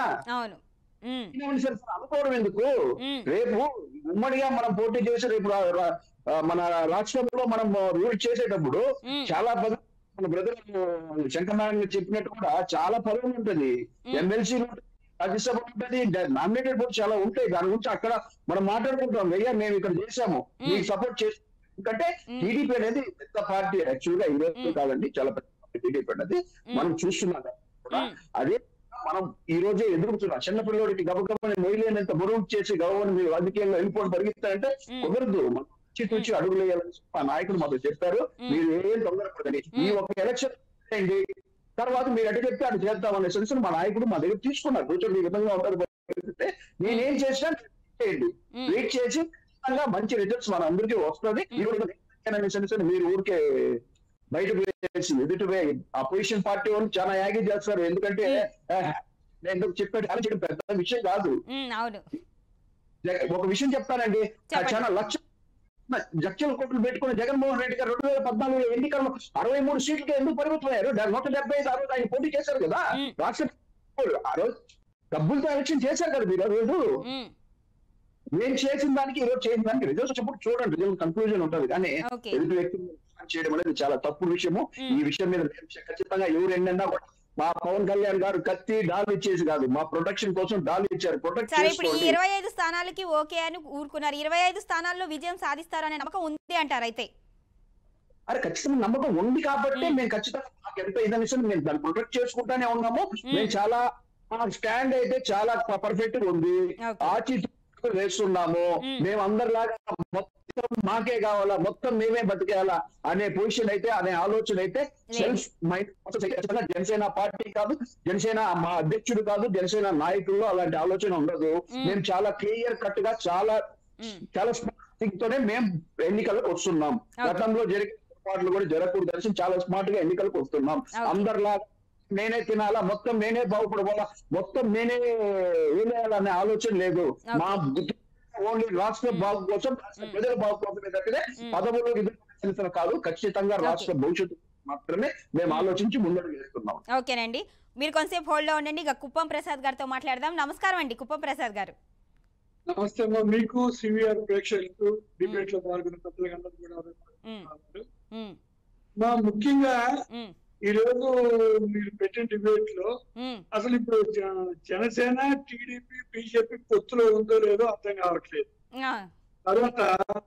D: అనుకోవడం ఎందుకు? రేపు ఉమ్మడిగా మనం పోటీ చేసి రేపు మన రాష్ట్రంలో మనం రూల్ చేసేటప్పుడు చాలా పదవి, మన బ్రదర్ శంకరనారాయణ చెప్పినట్టు కూడా చాలా పదవులు ఉంటుంది, ఎమ్మెల్సీలు రాజ్యసభ ఉంటుంది, నామినేటెడ్ పోటీ చాలా ఉంటాయి. దాని గురించి అక్కడ మనం మాట్లాడుకుంటాం, అయ్యా మేము ఇక్కడ చేసాము మీకు సపోర్ట్ చేసి. ఎందుకంటే టీడీపీ అనేది పెద్ద పార్టీ, యాక్చువల్ గా ఈ రోజు కాదండి, చాలా పెద్ద టీడీపీ అనేది మనం చూస్తున్నాం కూడా. అదే మనం ఈ రోజే ఎదుర్కొంటున్నాం. చిన్నపిల్లడికి గబగబని మొయిలేనంత బరువు చేసి గబగబని మీరు రాజకీయంగా వెళ్ళిపోవడం పరిగెత్తారంటే కుదరదు. మనం వచ్చి అడుగులు వేయాలని మా నాయకులు మాకు చెప్పారు, మీరు ఏం తొందరపడదని, ఈ ఒక ఎలక్షన్ అయింది తర్వాత మీరు అటు చెప్తే అటు చేద్దామనే సెన్స్ మా నాయకుడు మా దగ్గర తీసుకున్నారు. కూర్చొని ఈ విధంగా ఉంటారు పరిస్థితే నేనేం చేసినా చేయండి, వెయిట్ చేసి మంచి రిజల్ట్స్ మన అందరికీ వస్తుంది. ఈ రోజు సెన్స్ మీరు ఊరికే బయటకు వేసి ఎదుటి అపోజిషన్ పార్టీ వాళ్ళు చాలా యాగి చేస్తారు. ఎందుకంటే నేను చెప్పాడు అని చెప్పి పెద్ద విషయం కాదు. ఒక విషయం చెప్తానండి, చాలా లక్ష లక్షల కోట్లు పెట్టుకుని జగన్మోహన్ రెడ్డి గారు రెండు వేల పద్నాలుగులో ఎన్నికల్లో అరవై మూడు సీట్లకి ఎందుకు పరిమితమయ్యారు? నూట డెబ్బై ఐదు ఆ రోజు ఆయన పోటీ చేశారు కదా రాష్ట్ర, ఆ రోజు డబ్బులతో ఎలక్షన్ చేశారు కదా మీరు. ఆ రోజు నేను చేసిన దానికి ఈ రోజు చేసిన దానికి రిజల్ట్స్ వచ్చినప్పుడు చూడండి, రిజల్ట్ కన్క్లూజన్ ఉంటుంది. కానీ ఎదుటి వ్యక్తి చేయడం అనేది చాలా తప్పు విషయము. ఈ విషయం మీద ఖచ్చితంగా ఎవరు ఎన్నన్నా మా పవన్ కళ్యాణ్ గారు కత్తి డాల్ ఇచ్చేసి కాదు, మా ప్రొటెక్షన్ కోసం డాల్ ఇచ్చారు. ప్రొటెక్ట్
A: ఇప్పుడు ఈ ఇరవై ఐదు స్థానాలకి ఓకే అని ఊరుకున్నారు, ఇరవై ఐదు స్థానాల్లో విజయం సాధిస్తారనే నమ్మకం ఉంది అంటారు అయితే?
D: అరే ఖచ్చితంగా నమ్మకం ఉంది కాబట్టి మేము ఖచ్చితంగా మాకు ఎంత ఇదనిస్తే మేము దాన్ని ప్రొటెక్ట్ చేసుకుంటానే ఉన్నాము. మేము చాలా స్టాండ్ అయితే చాలా పర్ఫెక్ట్ గా ఉంది, ఆచి వేస్తున్నాము. మేము అందరిలాగా మొత్తం మాకే కావాలా, మొత్తం మేమే బతికేయాలా అనే పొజిషన్ అయితే, అనే ఆలోచన అయితే సెల్ఫ్ మైండ్ జనసేన పార్టీ కాదు, జనసేన మా అధ్యక్షుడు కాదు, జనసేన నాయకుల్లో అలాంటి ఆలోచన ఉండదు. మేము చాలా క్లియర్ కట్ గా చాలా చాలా స్మార్ట్ తోనే మేము ఎన్నికలకు వస్తున్నాం. గతంలో జరిగిన పొరపాట్లు కూడా జరగకూడదు తెలిసి చాలా స్మార్ట్ గా ఎన్నికలకు వస్తున్నాం. అందరిలాగా నేనే తినాలా, మొత్తం నేనే బాగుపడవాలా, మొత్తం నేనే వేయాలనే ఆలోచన లేదు. మా ఓన్లీ రాష్ట్ర బాగు కోసం, ప్రజల బాగు కోసమే తప్పితే పదవులు విధంగా కాదు. ఖచ్చితంగా రాష్ట్ర భవిష్యత్తు మాత్రమే మేము ఆలోచించి ముందడుగు వేస్తున్నాం.
A: ఓకేనండి, మీరు కొంతసేపు హోల్డ్ లో ఉండండి. ఇక కుప్పం ప్రసాద్ గారితో మాట్లాడదాం. నమస్కారం అండి కుప్పం ప్రసాద్ గారు.
E: నమస్తే మీకు, సివిఆర్ ప్రేక్షకులకు, డిబేట్ లో పాల్గొన్న పెద్దలందరూ కూడా. మా ముఖ్యంగా ఈ రోజు మీరు పెట్టిన డిబేట్ లో అసలు ఇప్పుడు జనసేన టీడీపీ బీజేపీ పొత్తులో ఉందో లేదో అర్థం కావట్లేదు. తర్వాత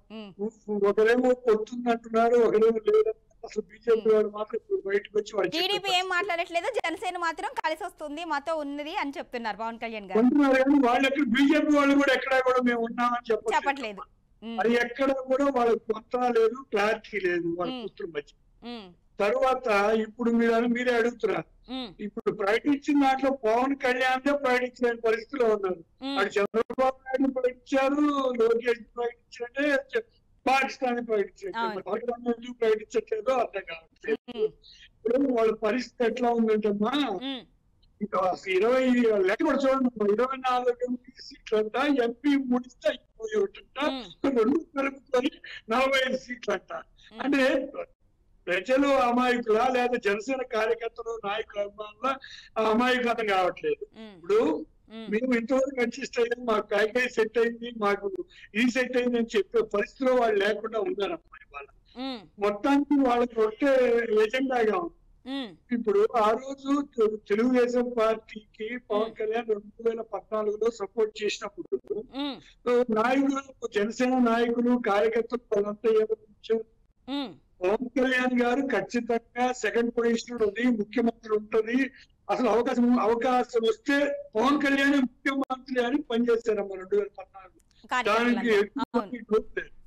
E: ఒకరేమో పొత్తుంది అంటున్నారు, ఒకరేమో లేదు. అసలు బీజేపీ వాడు మాత్రం ఇప్పుడు బయటకు వచ్చి
A: టీడీపీ ఏం మాట్లాడట్లేదు, జనసేన మాత్రం కలిసి వస్తుంది మాతో ఉన్నది అని చెప్తున్నారు పవన్ కళ్యాణ్ గారు.
E: అంటున్నారు కానీ వాళ్ళు ఎక్కడ, బీజేపీ వాళ్ళు కూడా ఎక్కడ కూడా మేము ఉన్నామని చెప్పట్లేదు. అది ఎక్కడ కూడా వాళ్ళకి కొత్త లేదు, క్లారిటీ లేదు వాళ్ళ పొత్తుల మధ్య. తర్వాత ఇప్పుడు మీరు మీరే అడుగుతున్నారు, ఇప్పుడు ప్రకటించిన దాంట్లో పవన్ కళ్యాణ్ ప్రకటించిన పరిస్థితిలో ఉన్నారు. అటు చంద్రబాబు నాయుడు ప్రకటించారు, లోకేష్ ప్రకటించారంటే పాకిస్తాన్ ప్రకటించారు. పాకిస్తాన్ ఎందుకు ప్రకటించట్లేదో అర్థం కావట్లేదు. ఇప్పుడు వాళ్ళ పరిస్థితి ఎట్లా ఉందంటమ్మా, ఇంకా ఇరవై లెక్క కూడా చూడండి, ఇరవై నాలుగు ఎంపీ సీట్లంట, ఎంపీ మూడిస్తే అయిపోయి ఒకటంట, రెండు కలుపుకొని నలభై ఐదు సీట్లంట. అంటే ప్రజలు అమాయకులా లేదా జనసేన కార్యకర్తలు నాయకుల అభిమానుల అమాయకులు అర్థం కావట్లేదు. ఇప్పుడు మేము ఇంతవరకు అడ్జస్ట్ అయ్యాం, మాకు కాయకాయ సెట్ అయింది, మాకు ఇది సెట్ అయింది అని చెప్పే పరిస్థితిలో వాళ్ళు లేకుండా ఉన్నారమ్మా. ఇవాళ మొత్తానికి వాళ్ళకి ఒకటే ఎజెండాగా ఉంది. ఇప్పుడు ఆ రోజు తెలుగుదేశం పార్టీకి పవన్ కళ్యాణ్ రెండు వేల పద్నాలుగులో సపోర్ట్ చేసినప్పుడు నాయకులు, జనసేన నాయకులు, కార్యకర్తలు వాళ్ళంతా ఏమో పవన్ కళ్యాణ్ గారు ఖచ్చితంగా సెకండ్ పొజిషన్ ఉంది, ముఖ్యమంత్రి ఉంటది, అసలు అవకాశం అవకాశం వస్తే పవన్ కళ్యాణ్ ముఖ్యమంత్రి అని పనిచేశారమ్మా రెండు వేల పద్నాలుగు. దానికి ఇప్పుడు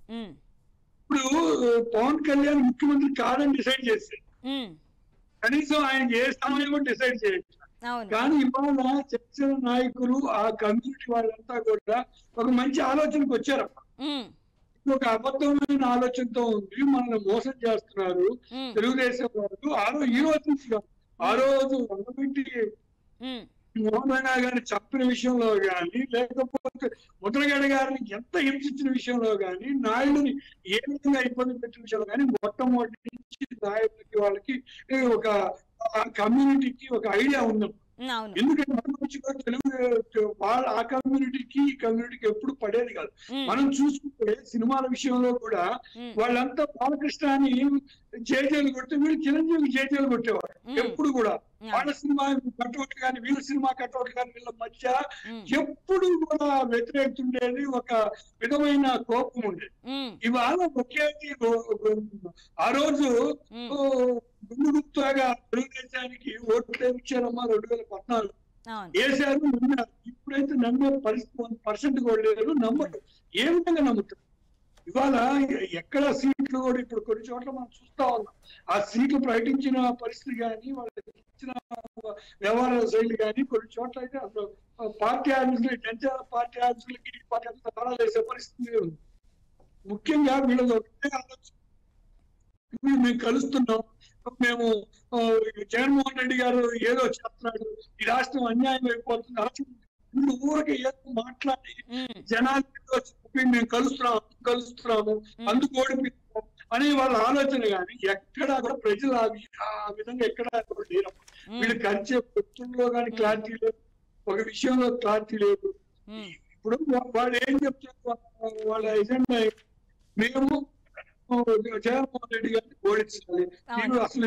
E: పవన్ కళ్యాణ్ ముఖ్యమంత్రి కాదని డిసైడ్ చేశారు, కనీసం ఆయన ఏ స్థానం కూడా డిసైడ్ చేయొచ్చు. కానీ ఇవాళ జనసేన నాయకులు ఆ కమ్యూనిటీ వాళ్ళంతా కూడా ఒక మంచి ఆలోచనకు వచ్చారమ్మా. ఒక అబద్ధమైన ఆలోచనతో ఉంది, మనల్ని మోసం చేస్తున్నారు తెలుగుదేశం వాళ్ళు. ఆ రోజు ఈ రోజు ఆ రోజు వందపెట్టి మోహన్ గారిని చంపిన విషయంలో గాని, లేకపోతే ముద్రగడ గారిని ఎంత హింసించిన విషయంలో గాని, నాయుడిని ఏ విధంగా ఇబ్బంది పెట్టిన విషయంలో గాని, మొట్టమొదటి నుంచి నాయుడికి వాళ్ళకి ఒక కమ్యూనిటీకి ఒక ఐడియా ఉందన్నమాట. ఎందుకంటే తెలుగు వాళ్ళ ఆ కమ్యూనిటీకి ఈ కమ్యూనిటీకి ఎప్పుడు పడేది కాదు. మనం చూసుకుంటే సినిమాల విషయంలో కూడా వాళ్ళంతా బాలకృష్ణని జేజేలు కొడితే వీళ్ళు చిరంజీవి జేజేలు కొట్టేవారు ఎప్పుడు కూడా. వాళ్ళ సినిమా కట్అవుట్ కానీ వీళ్ళ సినిమా కట్అవుట్ కానీ వీళ్ళ మధ్య ఎప్పుడు కూడా వ్యతిరేకత ఉండేది, ఒక విధమైన కోపం ఉండేది. ఇవాళ ఒకే ఆ రోజు గుండుగుప్తాగా తెలుగుదేశానికి ఓట్లు ఇచ్చారమ్మా రెండు వేల పద్నాలుగు వేశారు, నమ్మారు. ఇప్పుడైతే నమ్మే పరిస్థితి వన్ పర్సెంట్ కూడా లేదు, నమ్మరు. ఏ విధంగా నమ్ముతారు? ఇవాళ ఎక్కడ సీట్లు కూడా ఇప్పుడు కొన్ని చోట్ల మనం చూస్తా ఉన్నాం. ఆ సీట్లు ప్రకటించిన పరిస్థితి కానీ, వాళ్ళకి ఇచ్చిన వ్యవహార శైలి కానీ కొన్ని చోట్ల అయితే అసలు పార్టీ ఆఫీసులు, జనసేన పార్టీ ఆఫీసులకి పార్టీ ఆఫీసులు తేడా వేసే పరిస్థితి ఉంది. ముఖ్యంగా వీళ్ళది ఒకటే ఆలోచన, మేము కలుస్తున్నాం, మేము జగన్మోహన్ రెడ్డి గారు ఏదో చేస్తున్నాడు, ఈ రాష్ట్రం అన్యాయం అయిపోతుంది, రాష్ట్రం వీళ్ళు ఊరికి ఏదో మాట్లాడి జనాలు చెప్పి మేము కలుస్తున్నాము కలుస్తున్నాము అందుకు ఓడిపిస్తాం అనే వాళ్ళ ఆలోచన కానీ ఎక్కడా కూడా ప్రజలు ఆ విధంగా ఎక్కడా కూడా లేరు. వీళ్ళు కలిసే పొత్తుల్లో కానీ క్లారిటీ లేదు, ఒక విషయంలో క్లారిటీ లేదు. ఇప్పుడు వాళ్ళు ఏం చెప్తారు, వాళ్ళ ఎజెండా మేము జగన్మోహన్ రెడ్డి గారిని ఓడించాలి, మీరు అసలు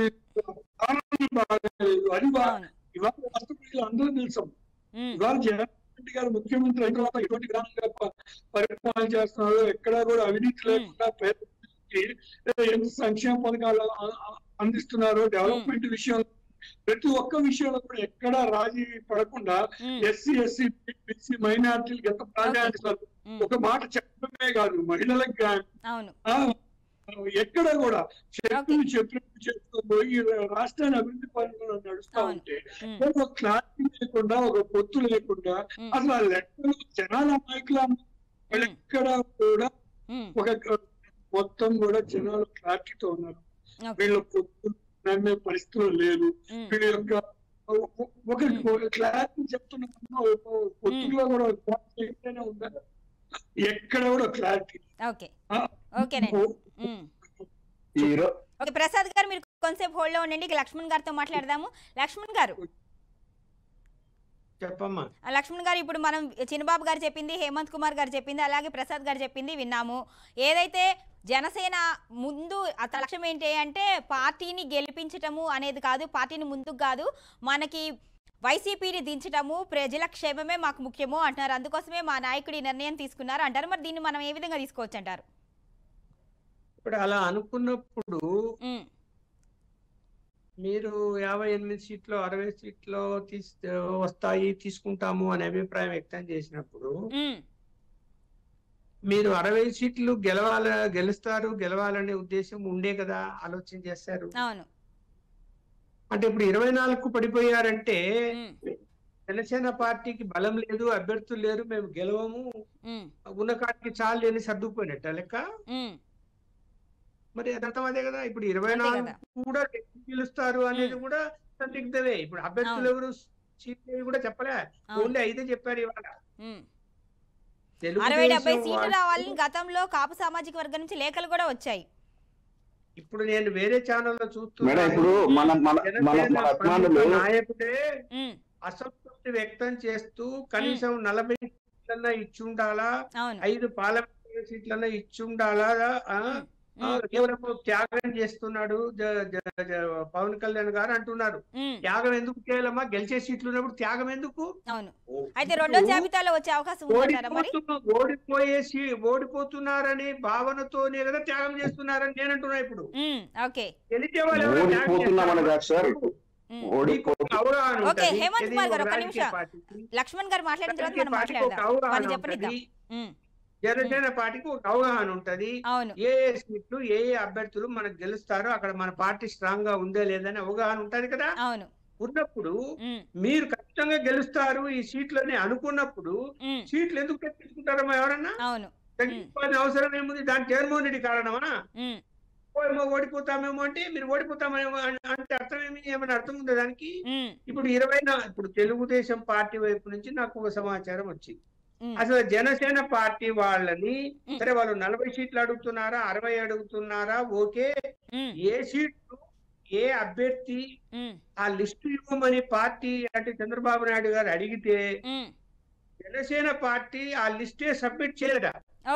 E: బాగాలేదు అది బాగా. ఇవాళ రాష్ట్ర ప్రజలు అందరూ తెలుసాం, ఇవాళ జగన్మోహన్ రెడ్డి గారు ముఖ్యమంత్రి అయిన తర్వాత ఎటువంటి విధానంగా పరిపాలన చేస్తున్నారు, ఎక్కడా కూడా అవినీతి లేకుండా పేదలకి ఎంత సంక్షేమ పథకాలు అందిస్తున్నారు, డెవలప్మెంట్ విషయంలో ప్రతి ఒక్క విషయంలో కూడా ఎక్కడా రాజీ పడకుండా ఎస్సీ ఎస్సీ బీసీ మైనారిటీలకు ఎంత ప్రాధాన్యత, ఒక మాట చెప్పడమే కాదు మహిళలకు కానీ ఎక్కడ కూడా చెప్పిన చెప్పినట్టు చెప్తూ పోయి రాష్ట్రాన్ని అభివృద్ధి పనులు నడుస్తా ఉంటే ఒక క్లారిటీ లేకుండా, ఒక పొత్తు లేకుండా, అసలు ఆ లెక్కలు జనాల నాయకుల ఎక్కడ కూడా ఒక మొత్తం కూడా జనాలు క్లారిటీతో ఉన్నారు. వీళ్ళ పొత్తు నమ్మే పరిస్థితులు లేదు. వీళ్ళ యొక్క ఒక క్లారిటీ చెప్తున్న పొత్తులో కూడా క్లారిటీ ఉందా, ఎక్కడ కూడా క్లారిటీ.
A: ప్రసాద్ గారు మీరు కొంతసేపు హోల్డ్ లో ఉండండి, లక్ష్మణ్ గారితో మాట్లాడదాము. లక్ష్మణ్ గారు
B: చెప్పమ్మా.
A: లక్ష్మణ్ గారు, ఇప్పుడు మనం చిన్నబాబు గారు చెప్పింది, హేమంత్ కుమార్ గారు చెప్పింది, అలాగే ప్రసాద్ గారు చెప్పింది విన్నాము. ఏదైతే జనసేన ముందు అత లక్ష్యం ఏంటి అంటే పార్టీని గెలిపించటము అనేది కాదు, పార్టీని ముందుకు కాదు, మనకి వైసీపీని దించటము, ప్రజల క్షేమమే మాకు ముఖ్యము అంటున్నారు. అందుకోసమే మా నాయకుడి నిర్ణయం తీసుకున్నారు అంటారు. మరి దీన్ని మనం ఏ విధంగా తీసుకోవచ్చు అంటారు?
B: ఇప్పుడు అలా అనుకున్నప్పుడు మీరు యాభై ఎనిమిది సీట్లు అరవై సీట్లు తీస్ వస్తాయి తీసుకుంటాము అనే అభిప్రాయం వ్యక్తం చేసినప్పుడు మీరు అరవై సీట్లు గెలవాల గెలుస్తారు గెలవాలనే ఉద్దేశం ఉండే కదా ఆలోచన చేశారు. అంటే ఇప్పుడు ఇరవై నాలుగు పడిపోయారంటే జనసేన పార్టీకి బలం లేదు, అభ్యర్థులు లేరు, మేము గెలవము, ఉన్న కాటికి చాలు లేని సర్దుకుపోయినట్ట లెక్క. మరి అర్థం అదే కదా. ఇప్పుడు ఇరవై నాలుగు కూడా గెలుస్తారు అనేది కూడా సందిగ్ధమే. ఇప్పుడు అభ్యర్థులు ఎవరు సీట్లు కూడా చెప్పలే, ఓన్లీ ఐదే చెప్పారు ఇవాళ.
A: అరవై డెబ్బై సీట్లు రావాలని గతంలో కాపు సామాజిక వర్గం నుంచి లేఖలు కూడా వచ్చాయి.
B: ఇప్పుడు నేను వేరే ఛానల్లో
D: చూస్తున్నా, ఇప్పుడు మన
B: నాయకుడే అసంతృప్తి వ్యక్తం చేస్తూ కనీసం నలభై సీట్లన్నా ఇచ్చుండాలా, ఐదు పార్లమెంట్ సీట్లన్నా ఇచ్చుండాలా, కేవలం త్యాగం చేస్తున్నాడు పవన్ కళ్యాణ్ గారు అంటున్నారు. త్యాగం ఎందుకు చేయాలమ్మా? గెలిచే సీట్లు ఉన్నప్పుడు త్యాగం ఎందుకు?
A: అయితే రెండో జాబితాలో వచ్చే అవకాశం
B: ఓడిపోయే ఓడిపోతున్నారని భావనతోనే కదా త్యాగం చేస్తున్నారని నేను అంటున్నా. ఇప్పుడు గెలిచే వాళ్ళు
A: హేమంత్ కుమార్ గారు ఒక నిమిషం, లక్ష్మణ్ గారు మాట్లాడిన తర్వాత మనం మాట్లాడదాం. చెప్పండి.
B: జనసేన పార్టీకి ఒక అవగాహన ఉంటది, ఏ ఏ సీట్లు ఏ ఏ అభ్యర్థులు మనకు గెలుస్తారో అక్కడ మన పార్టీ స్ట్రాంగ్ గా ఉందే లేదని అవగాహన ఉంటది కదా. ఉన్నప్పుడు మీరు ఖచ్చితంగా గెలుస్తారు ఈ సీట్లని అనుకున్నప్పుడు సీట్లు ఎందుకు తెప్పించుకుంటారమ్మా? ఎవరన్నా తగ్గిపోయిన అవసరం ఏముంది? దాని జగన్మోహన్ రెడ్డి కారణమా? ఏమో ఓడిపోతామేమో అంటే మీరు ఓడిపోతామేమో అంటే అర్థం ఏమి, ఏమైనా అర్థం ఉందా దానికి? ఇప్పుడు ఇరవై ఇప్పుడు తెలుగుదేశం పార్టీ వైపు నుంచి నాకు ఒక సమాచారం వచ్చింది. అసలు జనసేన పార్టీ వాళ్ళని సరే వాళ్ళు నలభై సీట్లు అడుగుతున్నారా, అరవై అడుగుతున్నారా, ఓకే, ఏ సీట్లు ఏ అభ్యర్థి ఆ లిస్టు ఇవ్వమని పార్టీ అంటే చంద్రబాబు నాయుడు గారు అడిగితే జనసేన పార్టీ ఆ లిస్టే సబ్మిట్ చేయలేట.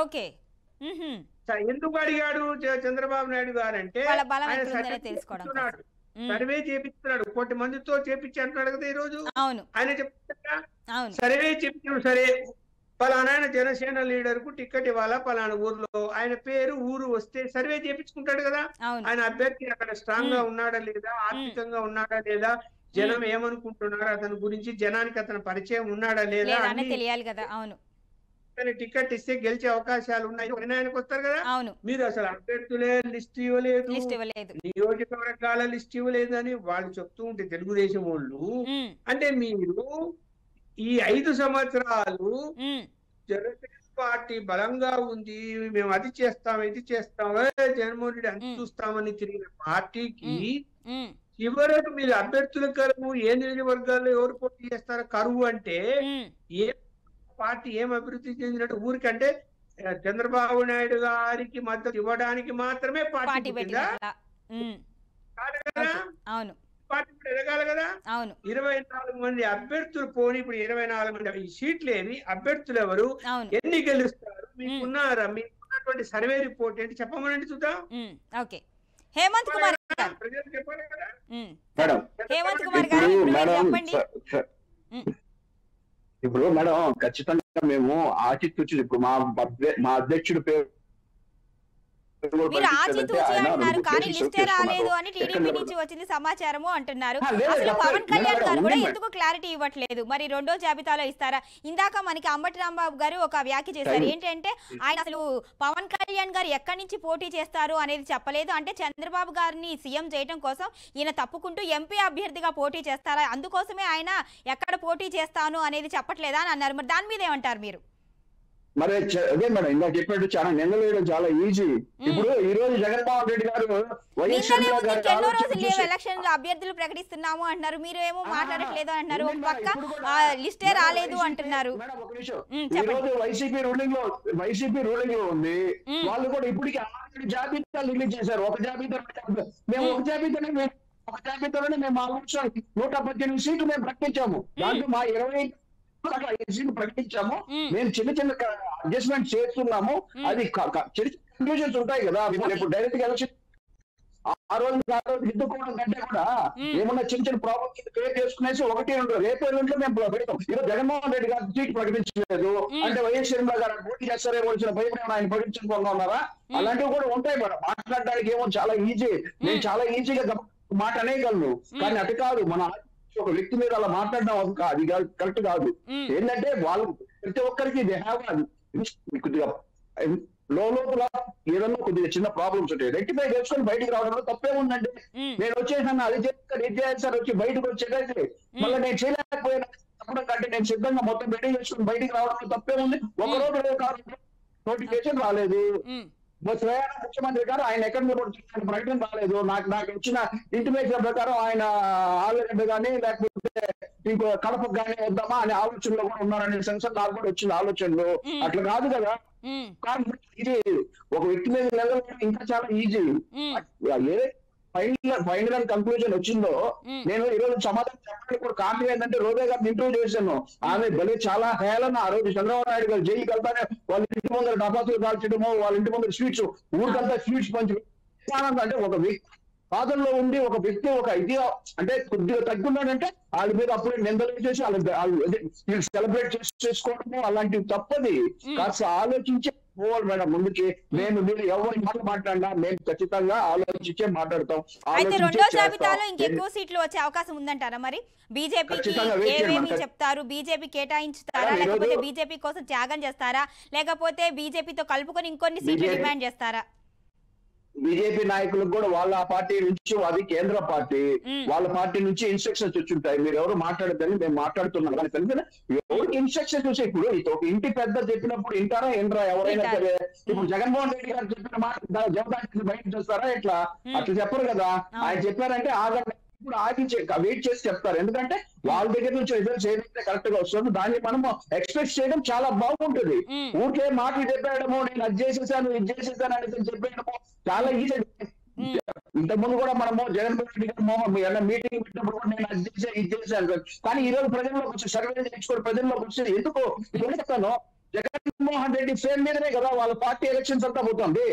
B: ఎందుకు అడిగాడు చంద్రబాబు నాయుడు గారు అంటే ఆయన తెలుసుకున్నాడు, సర్వే చేపిస్తున్నాడు, కోటి మందితో చేపించి అంటున్నాడు కదా ఈ రోజు. ఆయన చెప్తున్నా సర్వే చెప్తున్నాడు, సరే పలానా జనసేన లీడర్ కు టికెట్ ఇవ్వాలా పలానా ఊర్లో, ఆయన పేరు ఊరు వస్తే సర్వే చేపించుకుంటాడు కదా. ఆయన అభ్యర్థి అక్కడ స్ట్రాంగ్ గా ఉన్నాడా లేదా, ఆర్థికంగా ఉన్నాడా లేదా, జనం ఏమనుకుంటున్నారు అతని గురించి, జనానికి అతని పరిచయం ఉన్నాడా లేదా
A: తెలియాలి కదా. అవును,
B: టికెట్ ఇస్తే గెలిచే అవకాశాలు ఉన్నాయి నిర్ణయానికి వస్తారు కదా. మీరు అసలు అభ్యర్థులే లిస్ట్ ఇవ్వలేదు, నియోజకవర్గాల లిస్ట్ ఇవ్వలేదు అని వాళ్ళు చెప్తూ ఉంటే తెలుగుదేశం వాళ్ళు, అంటే మీరు ఈ ఐదు సంవత్సరాలు జనసేన పార్టీ బలంగా ఉంది, మేము అది చేస్తాం ఇది చేస్తాం జగన్మోహన్ రెడ్డి అంత చూస్తామని తిరిగిన పార్టీకి చివరకు మీరు అభ్యర్థుల కరువు, ఏ నియోజకవర్గాల్లో ఎవరు పోటీ చేస్తారో కరువు అంటే ఏ పార్టీ ఏం అభివృద్ధి చెందినట్టు? ఊరికంటే చంద్రబాబు నాయుడు గారికి మద్దతు ఇవ్వడానికి మాత్రమే పార్టీ పెట్టిందా? కాదు కదా, పార్టీ ఇప్పుడు ఎదగాలి కదా. ఇరవై నాలుగు మంది అభ్యర్థులు పోనీ, ఇప్పుడు ఇరవై నాలుగు మంది ఈ సీట్లు ఏమి, అభ్యర్థులు ఎవరు, ఎన్ని గెలుస్తారు, మీకున్నారా, మీకున్నటువంటి సర్వే రిపోర్ట్ ఏంటి చెప్పమనండి చూద్దాం.
A: హేమంత్ కుమార్
B: ప్రజలు చెప్పాలి కదా.
A: హేమంత్ కుమార్ గారు చెప్పండి.
D: ఇప్పుడు మేడం ఖచ్చితంగా మేము ఆచితూచి, ఇప్పుడు మా మా అధ్యక్షుడి పేరు
A: మీరు ఆచితూచి అంటున్నారు కానీ లిస్టే రాలేదు అని టీడీపీ నుంచి వచ్చింది సమాచారము అంటున్నారు. అసలు పవన్ కళ్యాణ్ గారు కూడా ఎందుకు క్లారిటీ ఇవ్వట్లేదు? మరి రెండో జాబితాలో ఇస్తారా? ఇందాక మనకి అంబటి రాంబాబు గారు ఒక వ్యాఖ్య చేశారు, ఏంటంటే ఆయన అసలు పవన్ కళ్యాణ్ గారు ఎక్కడి నుంచి పోటీ చేస్తారు అనేది చెప్పలేదు, అంటే చంద్రబాబు గారిని సీఎం చేయడం కోసం ఈయన తప్పుకుంటూ ఎంపీ అభ్యర్థిగా పోటీ చేస్తారా, అందుకోసమే ఆయన ఎక్కడ పోటీ చేస్తాను అనేది చెప్పట్లేదా అని అన్నారు. మరి దాని మీద ఏమంటారు మీరు?
D: మరి అదే మేడం ఇందాక చెప్పినట్టు చాలా నిందలు వేయడం చాలా ఈజీ. ఇప్పుడు ఈ రోజు జగన్మోహన్ రెడ్డి గారు
A: ఎన్నో రోజులు ఎలక్షన్ లో అభ్యర్థులు ప్రకటిస్తున్నాము అంటున్నారు, మీరు ఏమో మాట్లాడట్లేదు అంటున్నారు, ఒక పక్క లిస్టే రాలేదు అంటున్నారు.
D: ఈ రోజు వైసీపీ రూలింగ్ లో వైసీపీ రూలింగ్ లో ఉంది, వాళ్ళు కూడా ఇప్పటికి ఆల్రెడీ జాబితాలు రిలీజ్ చేశారు. ఒక జాబితా మేము ఒక జాబితానే ఒక జాబితాలోనే మేము ఆల్మోస్ట్ నూట పద్దెనిమిది సీట్లు మేము ప్రకటించాము. దాంట్లో మా ఇరవై ప్రకటించాము, మేము చిన్న చిన్న అడ్జస్ట్మెంట్ చేస్తున్నాము. అది చిన్న కన్ఫ్యూజన్స్ ఉంటాయి కదా, ఇప్పుడు డైరెక్ట్ గా ఎలక్షన్ ఆ రోజు ఆ రోజు దిద్దుకోవడం కంటే కూడా ఏమన్నా చిన్న చిన్న ప్రాబ్లమ్స్ క్రియేట్ చేసుకునేసి ఒకటి రెండు రేపు ఎల్లుండిలో మేము పెడతాం. ఈరోజు జగన్మోహన్ రెడ్డి గారు సీట్ ప్రకటించలేదు అంటే వైఎస్ షర్మిల గారు పోటీ చేస్తారేమో వచ్చిన భయపడి ఆయన ప్రకటించుకోకుండా ఉన్నారా? అలాంటివి కూడా ఉంటాయి మేడం. మాట్లాడడానికి ఏమో చాలా ఈజీ, నేను చాలా ఈజీగా మాట అనేయగలను, కానీ అటు కాదు. మన ఒక వ్యక్తి మీద అలా మాట్లాడడం అది కరెక్ట్ కాదు. ఏంటంటే వాళ్ళు ప్రతి ఒక్కరికి కొద్దిగా లోపల ఏదన్నా కొద్దిగా చిన్న ప్రాబ్లమ్స్ ఉంటాయి, రెక్టిఫై చేసుకొని బయటకు రావడంలో తప్పే ఉందండి. నేను వచ్చేసాను అది చేస్తాను ఇది చేస్తాను వచ్చి బయటకు వచ్చేటైతే మళ్ళీ నేను చేయలేకపోయినా తప్పడం కంటే నేను సిద్ధంగా మొత్తం బయటకు చేసుకుని బయటకు రావడంలో తప్పే ఉంది. ఒక రోజు నోటిఫికేషన్ రాలేదు, స్వయాన ముఖ్యమంత్రి గారు ఆయన ఎక్కడ ప్రకటన రాలేదు. నాకు నాకు వచ్చిన ఇంటిమేషన్ ప్రకారం ఆయన ఆలగడ్డ కానీ లేకపోతే ఇంకో కడపకు కానీ వద్దామా అనే ఆలోచనలో కూడా ఉన్నారనే సెన్స్ నాకు కూడా వచ్చింది ఆలోచనలు. అట్లా కాదు కదా, ఇది ఒక వ్యక్తి మీద లెవెల్ ఇంకా చాలా ఈజీ. ఏ ఫైనల్ ఫైనల్ అండ్ కంక్లూజన్ వచ్చిందో నేను ఈ రోజు సమాధానం చెప్పడానికి కూడా కారణం ఏంటంటే రోజా గారిని ఇంటర్వ్యూ చేశాను. ఆమె భలే చాలా హేళన. ఆ రోజు చంద్రబాబు నాయుడు గారు జైలుకి వెళ్తానే వాళ్ళ ఇంటి ముందర డబాసులు కాల్చడము, వాళ్ళ ఇంటి ముందర స్వీట్స్ ఊరికంతా స్వీట్స్ పంచు అంటే ఒక వ్యక్తి బాధల్లో ఉండి ఒక వ్యక్తి ఒక ఇది అంటే కొద్దిగా తగ్గున్నాడంటే వాళ్ళ మీద అప్పుడే నిందలు చేసి వాళ్ళు సెలబ్రేట్ చేసి చేసుకోవడము అలాంటివి తప్పది. కాస్త ఆలోచించే పోవాలి మేడం ముందుకి. మేము మీరు ఎవరి మాట మాట్లాడినా మేము ఖచ్చితంగా ఆలోచించే మాట్లాడతాం.
A: అయితే రెండో జాబితాలో ఇంకెక్కువ సీట్లు వచ్చే అవకాశం ఉందంటారా? మరి బీజేపీకి ఏమేమి చెప్తారు? బీజేపీ కేటాయించుతారా, లేకపోతే బీజేపీ కోసం త్యాగం చేస్తారా, లేకపోతే బీజేపీతో కలుపుకొని ఇంకొన్ని సీట్లు డిమాండ్ చేస్తారా?
D: బీజేపీ నాయకులకు కూడా వాళ్ళ పార్టీ నుంచి, అది కేంద్ర పార్టీ, వాళ్ళ పార్టీ నుంచి ఇన్స్ట్రక్షన్స్ వచ్చి ఉంటాయి. మీరు ఎవరు మాట్లాడద్దని మేము మాట్లాడుతున్నాం కానీ తెలిసిన ఎవరికి ఇన్స్ట్రక్షన్స్ వచ్చాయి. ఇప్పుడు ఒక ఇంటి పెద్ద చెప్పినప్పుడు ఇంటారా ఏంట్రా ఎవరైనా సరే. ఇప్పుడు జగన్మోహన్ రెడ్డి గారు చెప్పిన మాట జగదానికి బయట చేస్తారా? ఎట్లా అట్లా చెప్పరు కదా. ఆయన చెప్పారంటే ఆగండి, ఇప్పుడు ఆగి వెయిట్ చేసి చెప్తారు. ఎందుకంటే వాళ్ళ దగ్గర నుంచి రిజల్ట్స్ ఏదైతే కరెక్ట్ గా వస్తుందో దాన్ని మనము ఎక్స్పెక్ట్ చేయడం చాలా బాగుంటుంది. ఊరికే మాటలు చెప్పేయడము, నేను అది చేసేసాను ఇది చేసేసాను అని చెప్పేయడము చాలా ఈజీ. ఇంతకుముందు కూడా మనము జగన్మోహన్ రెడ్డి గారు మీటింగ్ పెట్టినప్పుడు కూడా నేను అది చేసే ఇది చేశాను. కానీ ఈ రోజు ప్రజల్లోకి వచ్చి సర్వే తెచ్చుకోవడం ప్రజల్లోకి వచ్చేది ఎందుకు ఇప్పుడు చెప్తాను. జగన్మోహన్ రెడ్డి ఫేమ్ మీదనే కదా వాళ్ళ పార్టీ ఎలక్షన్స్ అంతా పోతుంది.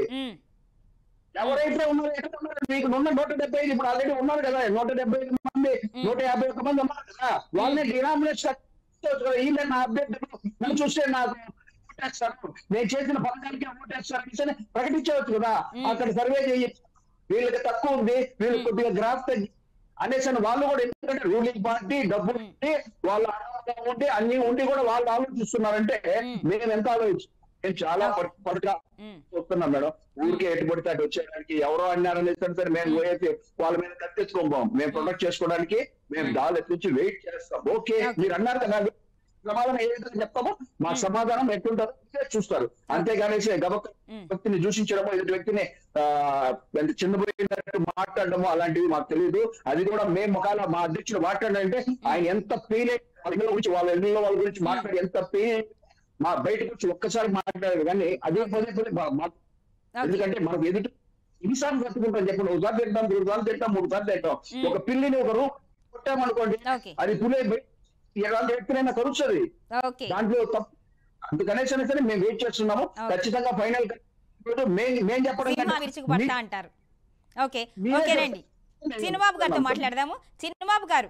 D: ఎవరైతే ఉన్నారో ఎక్కడ ఉన్నారు మీకు ఉన్న నూట డెబ్బై ఐదు ఇప్పుడు ఆల్రెడీ ఉన్నారు కదా, నూట డెబ్బై ఐదు మంది నూట యాభై ఒక్క మంది ఉన్నారు కదా, వాళ్ళని డినామినేషన్ వీళ్ళే నా అభ్యర్థులు నన్ను చూస్తే నాకు ఓటేస్తారు, నేను చేసిన పథకానికి ఓటేస్తారు అని ప్రకటించవచ్చు కదా. అక్కడ సర్వే చేయి వీళ్ళకి తక్కువ ఉంది, వీళ్ళకి కొద్దిగా గ్రాఫ్ తగ్గి అనేసి వాళ్ళు కూడా, ఎందుకంటే రూలింగ్ పార్టీ డబ్బులు ఉండి వాళ్ళ ఆనందంగా ఉండి అన్ని ఉండి కూడా వాళ్ళు ఆలోచిస్తున్నారంటే మేము ఎంత ఆలోచించాం. నేను చాలా పడుగా చూస్తున్నాం మేడం. ఊరికే ఎటు పడితే అటు వచ్చేయడానికి ఎవరో అన్నారని సరే మేము పోయేసి వాళ్ళ మీద కత్తెచ్చుకోం. మేము ప్రొటెక్ట్ చేసుకోవడానికి మేము దాని నుంచి వెయిట్ చేస్తాం. ఓకే మీరు అన్నారు కదా సమాధానం ఏ విధంగా చెప్తామో మా సమాధానం ఎట్లుంటారో చూస్తారు. అంతేగానేసి గబక్క వ్యక్తిని దూషించడము, ఎదుటి వ్యక్తిని ఆ చిన్నపోయినట్టు మాట్లాడడము అలాంటివి మాకు తెలియదు. అది కూడా మేము ఒకవేళ మా అధ్యక్షుడు మాట్లాడాలంటే ఆయన ఎంత పెయిన్ వాళ్ళ గురించి వాళ్ళ ఇళ్ళలో వాళ్ళ గురించి మాట్లాడి ఎంత పెయిన్ మా బయటకు వచ్చి ఒక్కసారి మాట్లాడారు. కానీ అదే పదే పదే ఎందుకంటే మనకు ఎదుటి ఇన్నిసార్లు కట్టుకుంటాం చెప్పండి. ఒకసారి తింటాం, మూడు సార్లు తింటాం, మూడు సార్లు తింటాం. ఒక పిల్లిని ఒక రూమ్ కొట్టామనుకోండి అది పులే ఎలాంటి వ్యక్తినైనా కలుస్తుంది. దాంట్లో తప్పు అందుకనేసి సరే మేము వెయిట్ చేస్తున్నాము. ఖచ్చితంగా ఫైనల్ మేము చెప్పడం
A: అంటారు. ఓకే ఓకేనండి, చిన్నబాబు గారితో మాట్లాడదాము. చిన్నబాబు గారు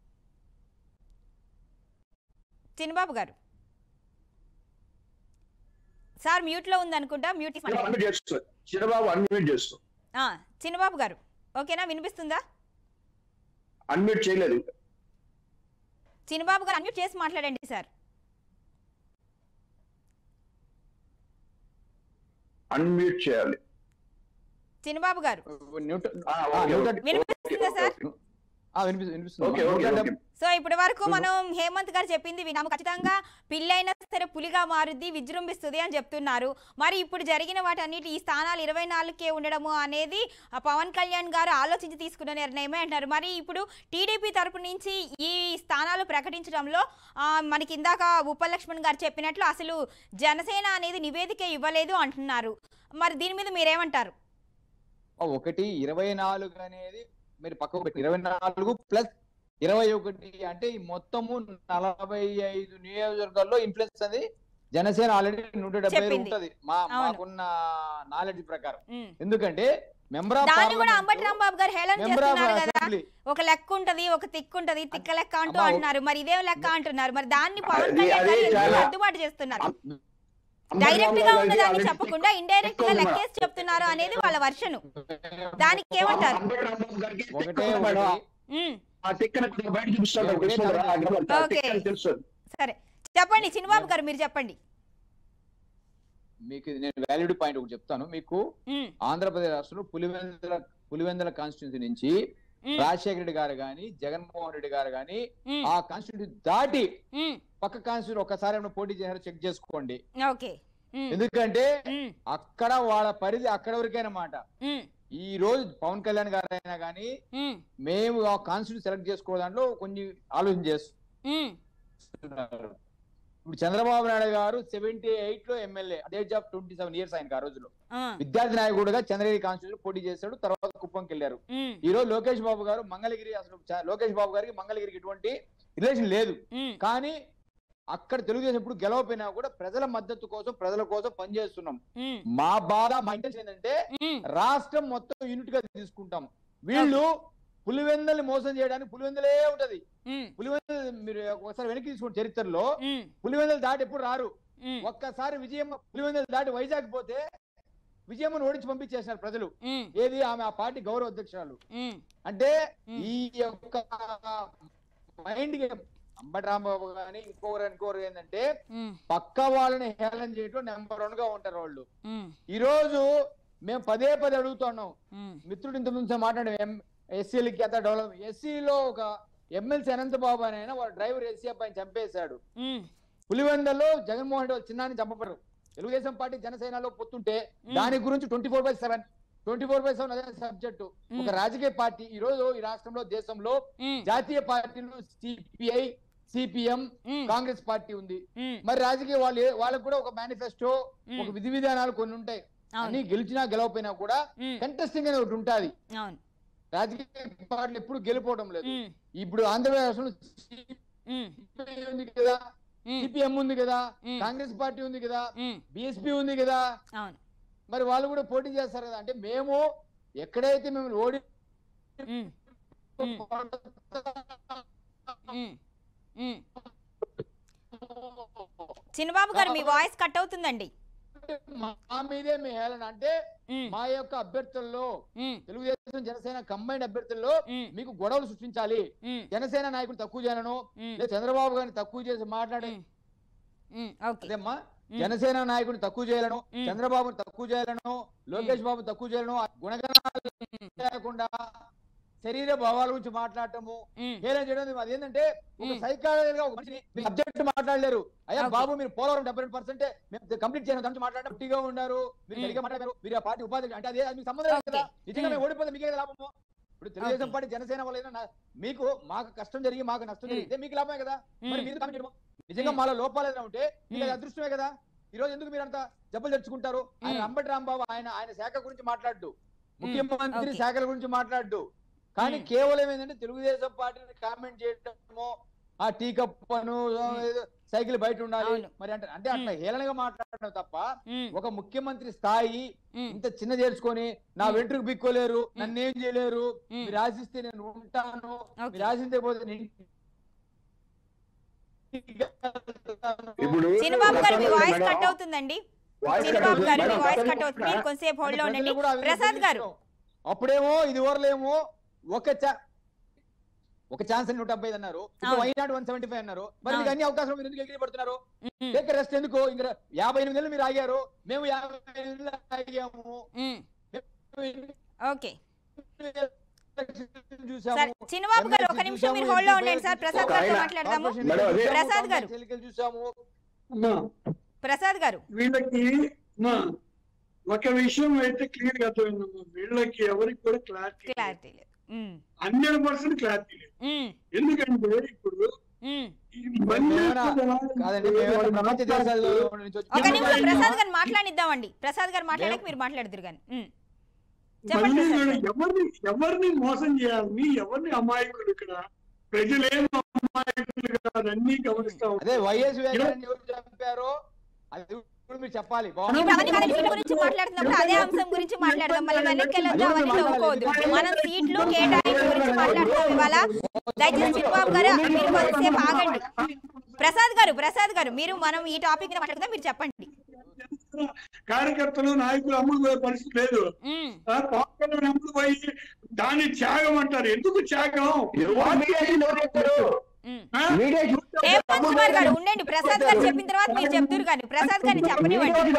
A: చిన్నబాబు గారు సార్ మ్యూట్ లో ఉంది అనుకుంటా. మ్యూట్
D: చిన్నబాబు అన్మ్యూట్ చేస్తూ
A: చిన్నబాబు గారు ఓకేనా, వినిపిస్తుందా?
D: అన్మ్యూట్ చేయలేదు.
A: చిన్నబాబు గారు అన్మ్యూట్ చేసి మాట్లాడండి సార్.
D: అన్మ్యూట్ చేయాలి
A: చిన్నబాబు గారు.
C: వినిపిస్తుందా
A: సార్?
C: వినిపిస్తుంది.
A: సో ఇప్పటి వరకు మనం హేమంత్ గారు చెప్పింది విన్నాము. ఖచ్చితంగా పిల్లైనా సరే పులిగా మారుద్ది, విజృంభిస్తుంది అని చెప్తున్నారు. మరి ఇప్పుడు జరిగిన వాటన్నిటి ఈ స్థానాలు ఇరవై నాలుగుకే ఉండడము అనేది పవన్ కళ్యాణ్ గారు ఆలోచించి తీసుకున్న నిర్ణయమే అంటున్నారు. మరి ఇప్పుడు టీడీపీ తరపు నుంచి ఈ స్థానాలు ప్రకటించడంలో మనకి ఇందాక ఉపలక్ష్మణ్ గారు చెప్పినట్లు అసలు జనసేన అనేది నివేదిక ఇవ్వలేదు అంటున్నారు. మరి దీని మీద మీరేమంటారు?
C: ఒకటి ఇరవై నాలుగు అనేది మీరు పక్కకు పెట్టి ఇరవై నాలుగు ప్లస్ ఇరవై ఒకటి అంటే ఈ మొత్తము నలభై ఐదు నియోజకవర్గాల్లో ఇన్ఫ్లుయెన్స్ అది జనసేన ఆల్రెడీ నూట డెబ్బై ఐదు ఉంటది మా మాకున్న నాలెడ్జ్ ప్రకారం. ఎందుకంటే మెంబర్ ఆఫ్
A: ఒక లెక్క ఉంటది, ఒక తిక్కు ఉంటది, తిక్క లెక్క అంటూ అంటున్నారు. మరి ఇదే లెక్క అంటున్నారు. మరి దాన్ని పవన్ కళ్యాణ్ సర్దుబాటు చేస్తున్నారు. డైరెక్ట్ గా ఉన్నదాన్ని చెప్పకుండా ఇండైరెక్ట్ గా లెక్కేసి చెప్తున్నారు అనేది వాళ్ళ వర్షన్. దానికి ఏమంటారు? సరే చెప్పండి చిన్నబాబు గారు, మీరు చెప్పండి.
C: మీకు నేను వాల్యూడ్ పాయింట్ ఒకటి చెప్తాను. మీకు ఆంధ్రప్రదేశ్ రాష్ట్రంలో పులివెందుల పులివెందుల కాన్స్టిట్యూన్సీ నుంచి రాజశేఖర రెడ్డి గారు గాని జగన్మోహన్ రెడ్డి గారు గాని ఆ కాన్స్టిట్యూన్సీ దాటి పక్క కాన్స్టిట్యూన్సీ ఒకసారి పోటీ చేశారో చెక్ చేసుకోండి. ఎందుకంటే అక్కడ వాళ్ళ పరిధి అక్కడ వరకైనమాట. ఈ రోజు పవన్ కళ్యాణ్ గారు అయినా కానీ మేము ఆ కాన్స్టిట్యూన్సీ సెలెక్ట్ చేసుకోవడం దాంట్లో కొంచెం ఆలోచన ఇప్పుడు చంద్రబాబు నాయుడు గారు సెవెంటీ ఎయిట్ లో MLA at age of twenty seven years ఆయన ఆ రోజులో విద్యార్థి నాయకుడుగా చంద్రగిరి కాన్స్టిట్యూషన్ పోటీ చేశాడు, తర్వాత కుప్పంకి వెళ్ళారు. ఈ రోజు లోకేష్ బాబు గారు మంగళగిరి, అసలు లోకేష్ బాబు గారికి మంగళగిరికి ఎటువంటి రిలేషన్ లేదు, కానీ అక్కడ తెలుగుదేశం ఇప్పుడు గెలవపోయినా కూడా ప్రజల మద్దతు కోసం ప్రజల కోసం పనిచేస్తున్నాం. మా బాధ మా ఇంటెన్షన్ ఏంటంటే రాష్ట్రం మొత్తం యూనిట్ గా తీసుకుంటాం. వీళ్ళు పులివెందల్ని మోసం చేయడానికి పులివెందలే ఉంటది. పులివెందలు మీరు ఒకసారి వెనక్కి తీసుకోండి, చరిత్రలో పులివెందలు దాటి ఎప్పుడు రారు. ఒక్కసారి విజయమ్మ పులివెందలు దాటి వైజాగ్ పోతే విజయమ్మను ఓడించి పంపించేసినారు ప్రజలు. ఏది ఆమె ఆ పార్టీ గౌరవ అధ్యక్షురాలు. అంటే ఈ యొక్క మైండ్ గేమ్ అంబటి రాంబాబు గాని ఇంకొకరు ఇంకొకరు ఏంటంటే పక్క వాళ్ళని హేళన చేయటం నెంబర్ వన్ గా ఉంటారు వాళ్ళు. ఈ రోజు మేము పదే పదే అడుగుతున్నాం, మిత్రుడు ఇంత ముందు మాట్లాడాం ఎస్సీలకి అంత డెవలప్. ఎస్సీలో ఒక ఎమ్మెల్సీ అనంతబాబు అని అయినా వాళ్ళ డ్రైవర్ ఎస్సీ అబ్బాయిని చంపేశాడు. పులివెందల్లో జగన్మోహన్ రెడ్డి చిన్నాన్ని చంపబడరు. తెలుగుదేశం పార్టీ జనసేనలో పొత్తుంటే దాని గురించి twenty four by seven twenty four by seven అదే సబ్జెక్టు. ఒక రాజకీయ పార్టీ ఈ రోజు ఈ రాష్ట్రంలో దేశంలో జాతీయ పార్టీలు సిపిఐ సిపిఎం కాంగ్రెస్ పార్టీ ఉంది. మరి రాజకీయ వాళ్ళు వాళ్ళకు కూడా ఒక మేనిఫెస్టో ఒక విధి విధానాలు కొన్ని ఉంటాయి. అన్ని గెలిచినా గెలవపోయినా కూడా కంటెస్టింగ్ అనేది ఒకటి ఉంటుంది. రాజకీయ పార్టీలు ఎప్పుడు గెలిపోవడం లేదు. ఇప్పుడు ఆంధ్రప్రదేశ్ ఉంది కదా, సిపిఎం ఉంది కదా, కాంగ్రెస్ పార్టీ ఉంది కదా, బిఎస్పీ ఉంది కదా, మరి వాళ్ళు కూడా పోటీ చేస్తారు కదా. అంటే మేము ఎక్కడైతే మేము ఓడి
A: చిన్నబాబు గారు మీ వాయిస్ కట్ అవుతుందండి.
C: మా మీదే మీ హేళన అంటే మా యొక్క అభ్యర్థుల్లో తెలుగుదేశం జనసేన కంబైన్డ్ అభ్యర్థుల్లో మీకు గొడవలు సృష్టించాలి, జనసేన నాయకులు తక్కువ చేయను, లేదా చంద్రబాబు గారిని తక్కువ చేసి మాట్లాడే అదేమ్మా జనసేన నాయకుడిని తక్కువ చేయాలను, చంద్రబాబుని తక్కువ చేయాలను, లోకేష్ బాబు తక్కువ చేయాలను, గుణగణాలు లేకుండా శరీర భావాల గురించి మాట్లాడటము హేళన చేయడం. అదేంటంటే ఒక సైకాలజీ గా ఒక మనిషిని సబ్జెక్ట్ మాట్లాడలేరు. అయ్యా బాబు మీరు పోలవరం డెబ్బై రెండు పర్సెంట్ కంప్లీట్ చేయడం దాని మాట్లాడడం గట్టిగా ఉన్నారు, మీరు సరిగ్గా మాట్లాడారు, మీరు ఆ పార్టీ ఉపాధి అంటే అదే మీకు సంబంధం లేదు కదా. నిజంగా మేము ఓడిపోతే మీకే లాభము. ఇప్పుడు తెలుగుదేశం పార్టీ జనసేన వల్ల మీకు మాకు కష్టం జరిగి మాకు నష్టం జరిగితే మీకు లాభమే కదా. మరి మీరు కామెంట్ చేయడం నిజంగా మాలో లోపాలు ఏదైనా ఉంటే మీకు అది అదృష్టమే కదా. ఈ రోజు ఎందుకు మీరు అంతా జబ్బులు తెచ్చుకుంటారు? ఆయన అంబటి రాంబాబు ఆయన ఆయన శాఖ గురించి మాట్లాడు, ముఖ్యమంత్రి శాఖల గురించి మాట్లాడు, కానీ కేవలం ఏంటంటే తెలుగుదేశం పార్టీని కామెంట్ చేయటము, ఆ టీ కప్ అను సైకిల్ బయట ఉండాలి మరి అంటే అంటే అట్లా హేళనగా మాట్లాడడం తప్ప ఒక ముఖ్యమంత్రి స్థాయి ఇంత చిన్న చేర్చుకొని నా వెంట్రుకు బిక్కోలేరు, నన్ను ఏం చేయలేరు, మీరు ఆశిస్తే నేను ఉంటాను, మీరు ఆశిస్తే పోతే
A: చిన్నబాబు గారు మీ వాయిస్ కట్ అవుతుందండి. చిన్నబాబు గారు మీ వాయిస్ కట్ అవుతుంది, కొంచెంసేపు హోల్డ్ లో ఉండండి. ప్రసాద్ గారు
C: అప్పుడేమో ఇది ఓవర్లేమో ఒక ఒక ఛాన్స్ నూట డెబ్బై అన్నారు, వైనాడు వన్ సెవెంటీ ఫైవ్ అన్నారు. మరి మీకు అన్ని అవకాశాలు మీరు ఎందుకు ఎగిరి పడుతున్నారు? టేక్ రెస్ట్ ఎందుకు? ఇంకా యాభై ఎనిమిది నెలలు మీరు ఆగారు, మేము యాభై ఎనిమిది ఆగాము.
A: ఓకే చిన్నబాబు గారు ఒక నిమిషం మీరు హోల్డ్ లో ఉండండి సార్, ప్రసాద్ గారితో మాట్లాడదాము. ప్రసాద్ గారు
C: చూసాము
A: ప్రసాద్ గారు
E: వీళ్ళకి ఒక విషయం అయితే క్లియర్ గా అర్థమైందమ్మా, వీళ్ళకి ఎవరికి కూడా క్లారిటీ
A: క్లారిటీ లేదు,
E: హండ్రెడ్ పర్సెంట్ క్లారిటీ లేదు. ఎందుకంటే ఇప్పుడు
A: ఒక నిమిషం ప్రసాద్ గారు మాట్లాడిద్దామండి, ప్రసాద్ గారు మాట్లాడక మీరు మాట్లాడుతురు కానీ
E: ఎవరిని ఎవరిని మోసం చేయాలని, ఎవరిని అమాయకులు ఇక్కడ ప్రజలేం అమాయకులు కాదు అన్ని గమనిస్తా
C: చంపారో అది మీరు చెప్పాలి.
A: గురించి మాట్లాడుతున్నప్పుడు అదే అంశం గురించి మాట్లాడదాం, మళ్ళీ వెనక్కి వెళ్ళొద్దు, అవన్నీ నవ్వుకోవద్దు. మనం సీట్లు కేటాయింపు గురించి మాట్లాడుతాం ఇవాళ. దయచేసి చిన్నబాబు గారు మీరు కొంతసేపు ఆగండి. ప్రసాద్ గారు ప్రసాద్ గారు మీరు మనం ఈ టాపిక్ మీద మాట్లాడుతాం, మీరు చెప్పండి.
E: కార్యకర్తలు నాయకులు అమ్ముడు పోయే పరిస్థితి లేదు. అమ్ముడు పోయి దాన్ని త్యాగం అంటారు. ఎందుకు త్యాగం?
A: హేమంత్ కుమార్ గారు ఉండండి, ప్రసాద్ గారు చెప్పిన తర్వాత మీరు చెప్తారు కానీ ప్రసాద్ గారిని చెప్పనివ్వండి.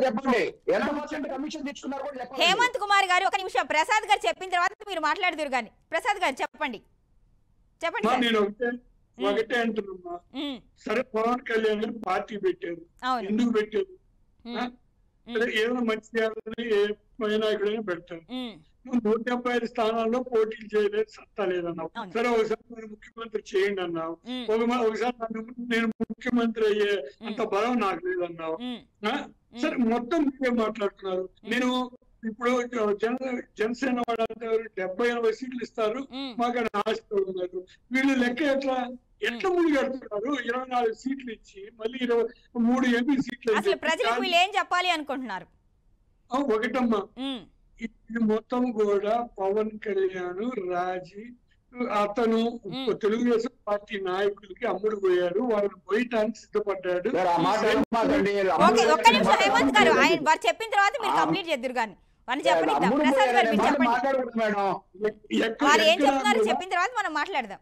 A: హేమంత్ కుమార్ గారు ఒక నిమిషం, ప్రసాద్ గారు చెప్పిన తర్వాత మీరు మాట్లాడుతురు కానీ ప్రసాద్ గారు చెప్పండి చెప్పండి.
E: నేను ఒకటే ఒకటే అంటున్నా, సరే పవన్ కళ్యాణ్ గారు పార్టీ పెట్టారు, ఎందుకు పెట్టారు? ఏమైనా మంచి చేయాలని ఏ నాయకుడైనా పెడతారు. నువ్వు నూట డెబ్బై ఐదు స్థానాల్లో పోటీలు చేయలేదు, సత్తా లేదన్నావు. సరే ఒకసారి నేను ముఖ్యమంత్రి చేయండి అన్నావు. ఒక ఒకసారి నేను ముఖ్యమంత్రి అయ్యే అంత బలం నాకు లేదన్నావు. సరే మొత్తం మీరే మాట్లాడుతున్నారు. నేను ఇప్పుడు జన జనసేన వాళ్ళంతా డెబ్బై ఎనభై సీట్లు ఇస్తారు మాకు ఆశతో ఉన్నారు. వీళ్ళు లెక్క ఎట్లా ఎట్లా ముందు కడుతున్నారు? ఇరవై నాలుగు సీట్లు ఇచ్చి మళ్ళీ ఇరవై మూడు ఎంపీ సీట్లు
A: ప్రజలకు వీళ్ళు ఏం చెప్పాలి అనుకుంటున్నారు?
E: ఒకటమ్మా, ఇది మొత్తం కూడా పవన్ కళ్యాణ్ రాజీ అతను తెలుగుదేశం పార్టీ నాయకులకి అమ్ముడు పోయాడు, వాళ్ళని పోయటానికి సిద్ధపడ్డాడు.
A: చెప్పిన తర్వాత మీరు కంప్లీట్ చేద్దరు కానీ వాళ్ళు చెప్పండి. ప్రసాద్ గారు మీరు చెప్పండి, వాళ్ళు ఏం చెప్తున్నారు చెప్పిన తర్వాత మనం మాట్లాడదాం.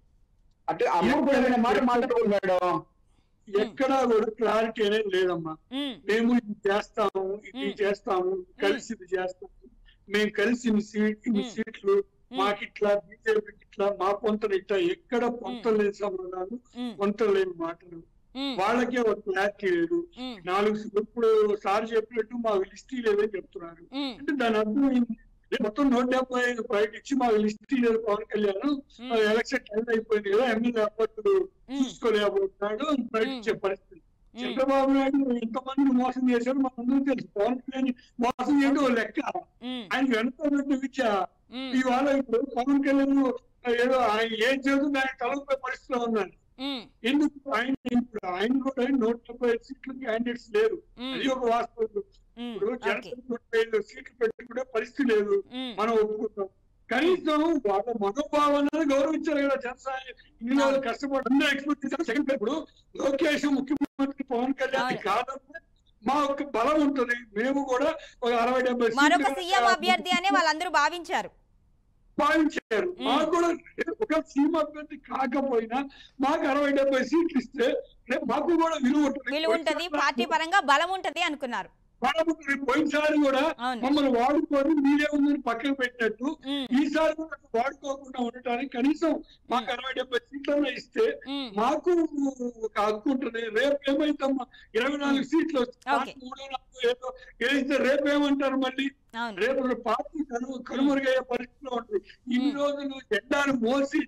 E: ఎక్కడా కూడా క్లారిటీ అనేది లేదమ్మా. మేము ఇది చేస్తాము ఇది చేస్తాము కలిసి ఇది చేస్తాము, మేము కలిసి ఇన్ని సీట్ ఇన్ని సీట్లు మాకిట్లా బీజేపీకి ఇట్లా మా పొంతలు ఇట్లా ఎక్కడ పొంతలు లేని సమాధానాలు పొంతలు లేని మాటలు. వాళ్ళకే ఒక క్లారిటీ లేదు. నాలుగు ఇప్పుడు సార్ చెప్పినట్టు మాకు లిస్ట్ లేదని చెప్తున్నారు. అంటే దాని అర్థం ఏంటి? మొత్తం నూట డెబ్బై ఐదు బయట ఇచ్చి మాకు లిస్ట్ లేదు పవన్ కళ్యాణ్, ఎలక్షన్ టైం అయిపోయింది కదా, ఎమ్మెల్యే అభ్యర్థులు చూసుకోలేకపోతున్నాడు అని ప్రకటించే పరిస్థితి. చంద్రబాబు నాయుడు ఎంతమంది మోసం చేశాడు మనందరూ తెలుసు. పవన్ కళ్యాణ్ మోసం చేయడం లెక్క. ఆయన వెనక విచ్చా ఇవాళ ఇప్పుడు పవన్ కళ్యాణ్ ఏదో ఆయన ఏం చేస్తుంది ఆయన తలపై పరిస్థితిలో ఉన్నాడు. ఎందుకు ఆయన ఇప్పుడు ఆయన కూడా నూట డెబ్బై ఐదు సీట్లు క్యాండిడేట్స్ లేరు, అది ఒక వాస్తవం. ఇప్పుడు జనసేన నూట ఐదు సీట్లు పెట్టుకునే పరిస్థితి లేదు, మనం ఒప్పుకుంటాం. కనీసం వాళ్ళ మనోభావాలను గౌరవించారు కదా. జనసేన ఇన్ని రోజులు కష్టపడి అందరూ ఎక్స్పెక్ట్ చేశారు. సెకండ్ ఇప్పుడు లోకేష్ ముఖ్యమంత్రి పవన్ కళ్యాణ్ కాదంటే మా యొక్క బలం ఉంటుంది. మేము కూడా ఒక అరవై డెబ్బై
A: మరొక సీఎం అభ్యర్థి అని వాళ్ళందరూ భావించారు
E: భావించారు మాకు కూడా ఒక సీఎం అభ్యర్థి కాకపోయినా మాకు అరవై డెబ్బై సీట్లు ఇస్తే మాకు కూడా విలువ ఉంటుంది,
A: విలువ ఉంటుంది, పార్టీ పరంగా బలం ఉంటది అనుకున్నారు.
E: పోయినసారి కూడా మమ్మల్ని వాడుకొని మీరే ఉందని పక్కన పెట్టినట్టు ఈసారి కూడా వాడుకోకుండా ఉండటానికి కనీసం మాకు అరవై డెబ్బై సీట్లన్నా ఇస్తే మాకు ఒక హక్కు ఉంటుంది. రేపు ఏమైందమ్మా ఇరవై నాలుగు సీట్లు వస్తాయి, మూడో నాలుగు ఏదో గెలిస్తే రేపు ఏమంటారు? మళ్ళీ రేపు పార్టీ కను కనుమరుగయ్యే పరిస్థితిలో ఉంటుంది. ఇన్ని రోజులు జెండాను మోసి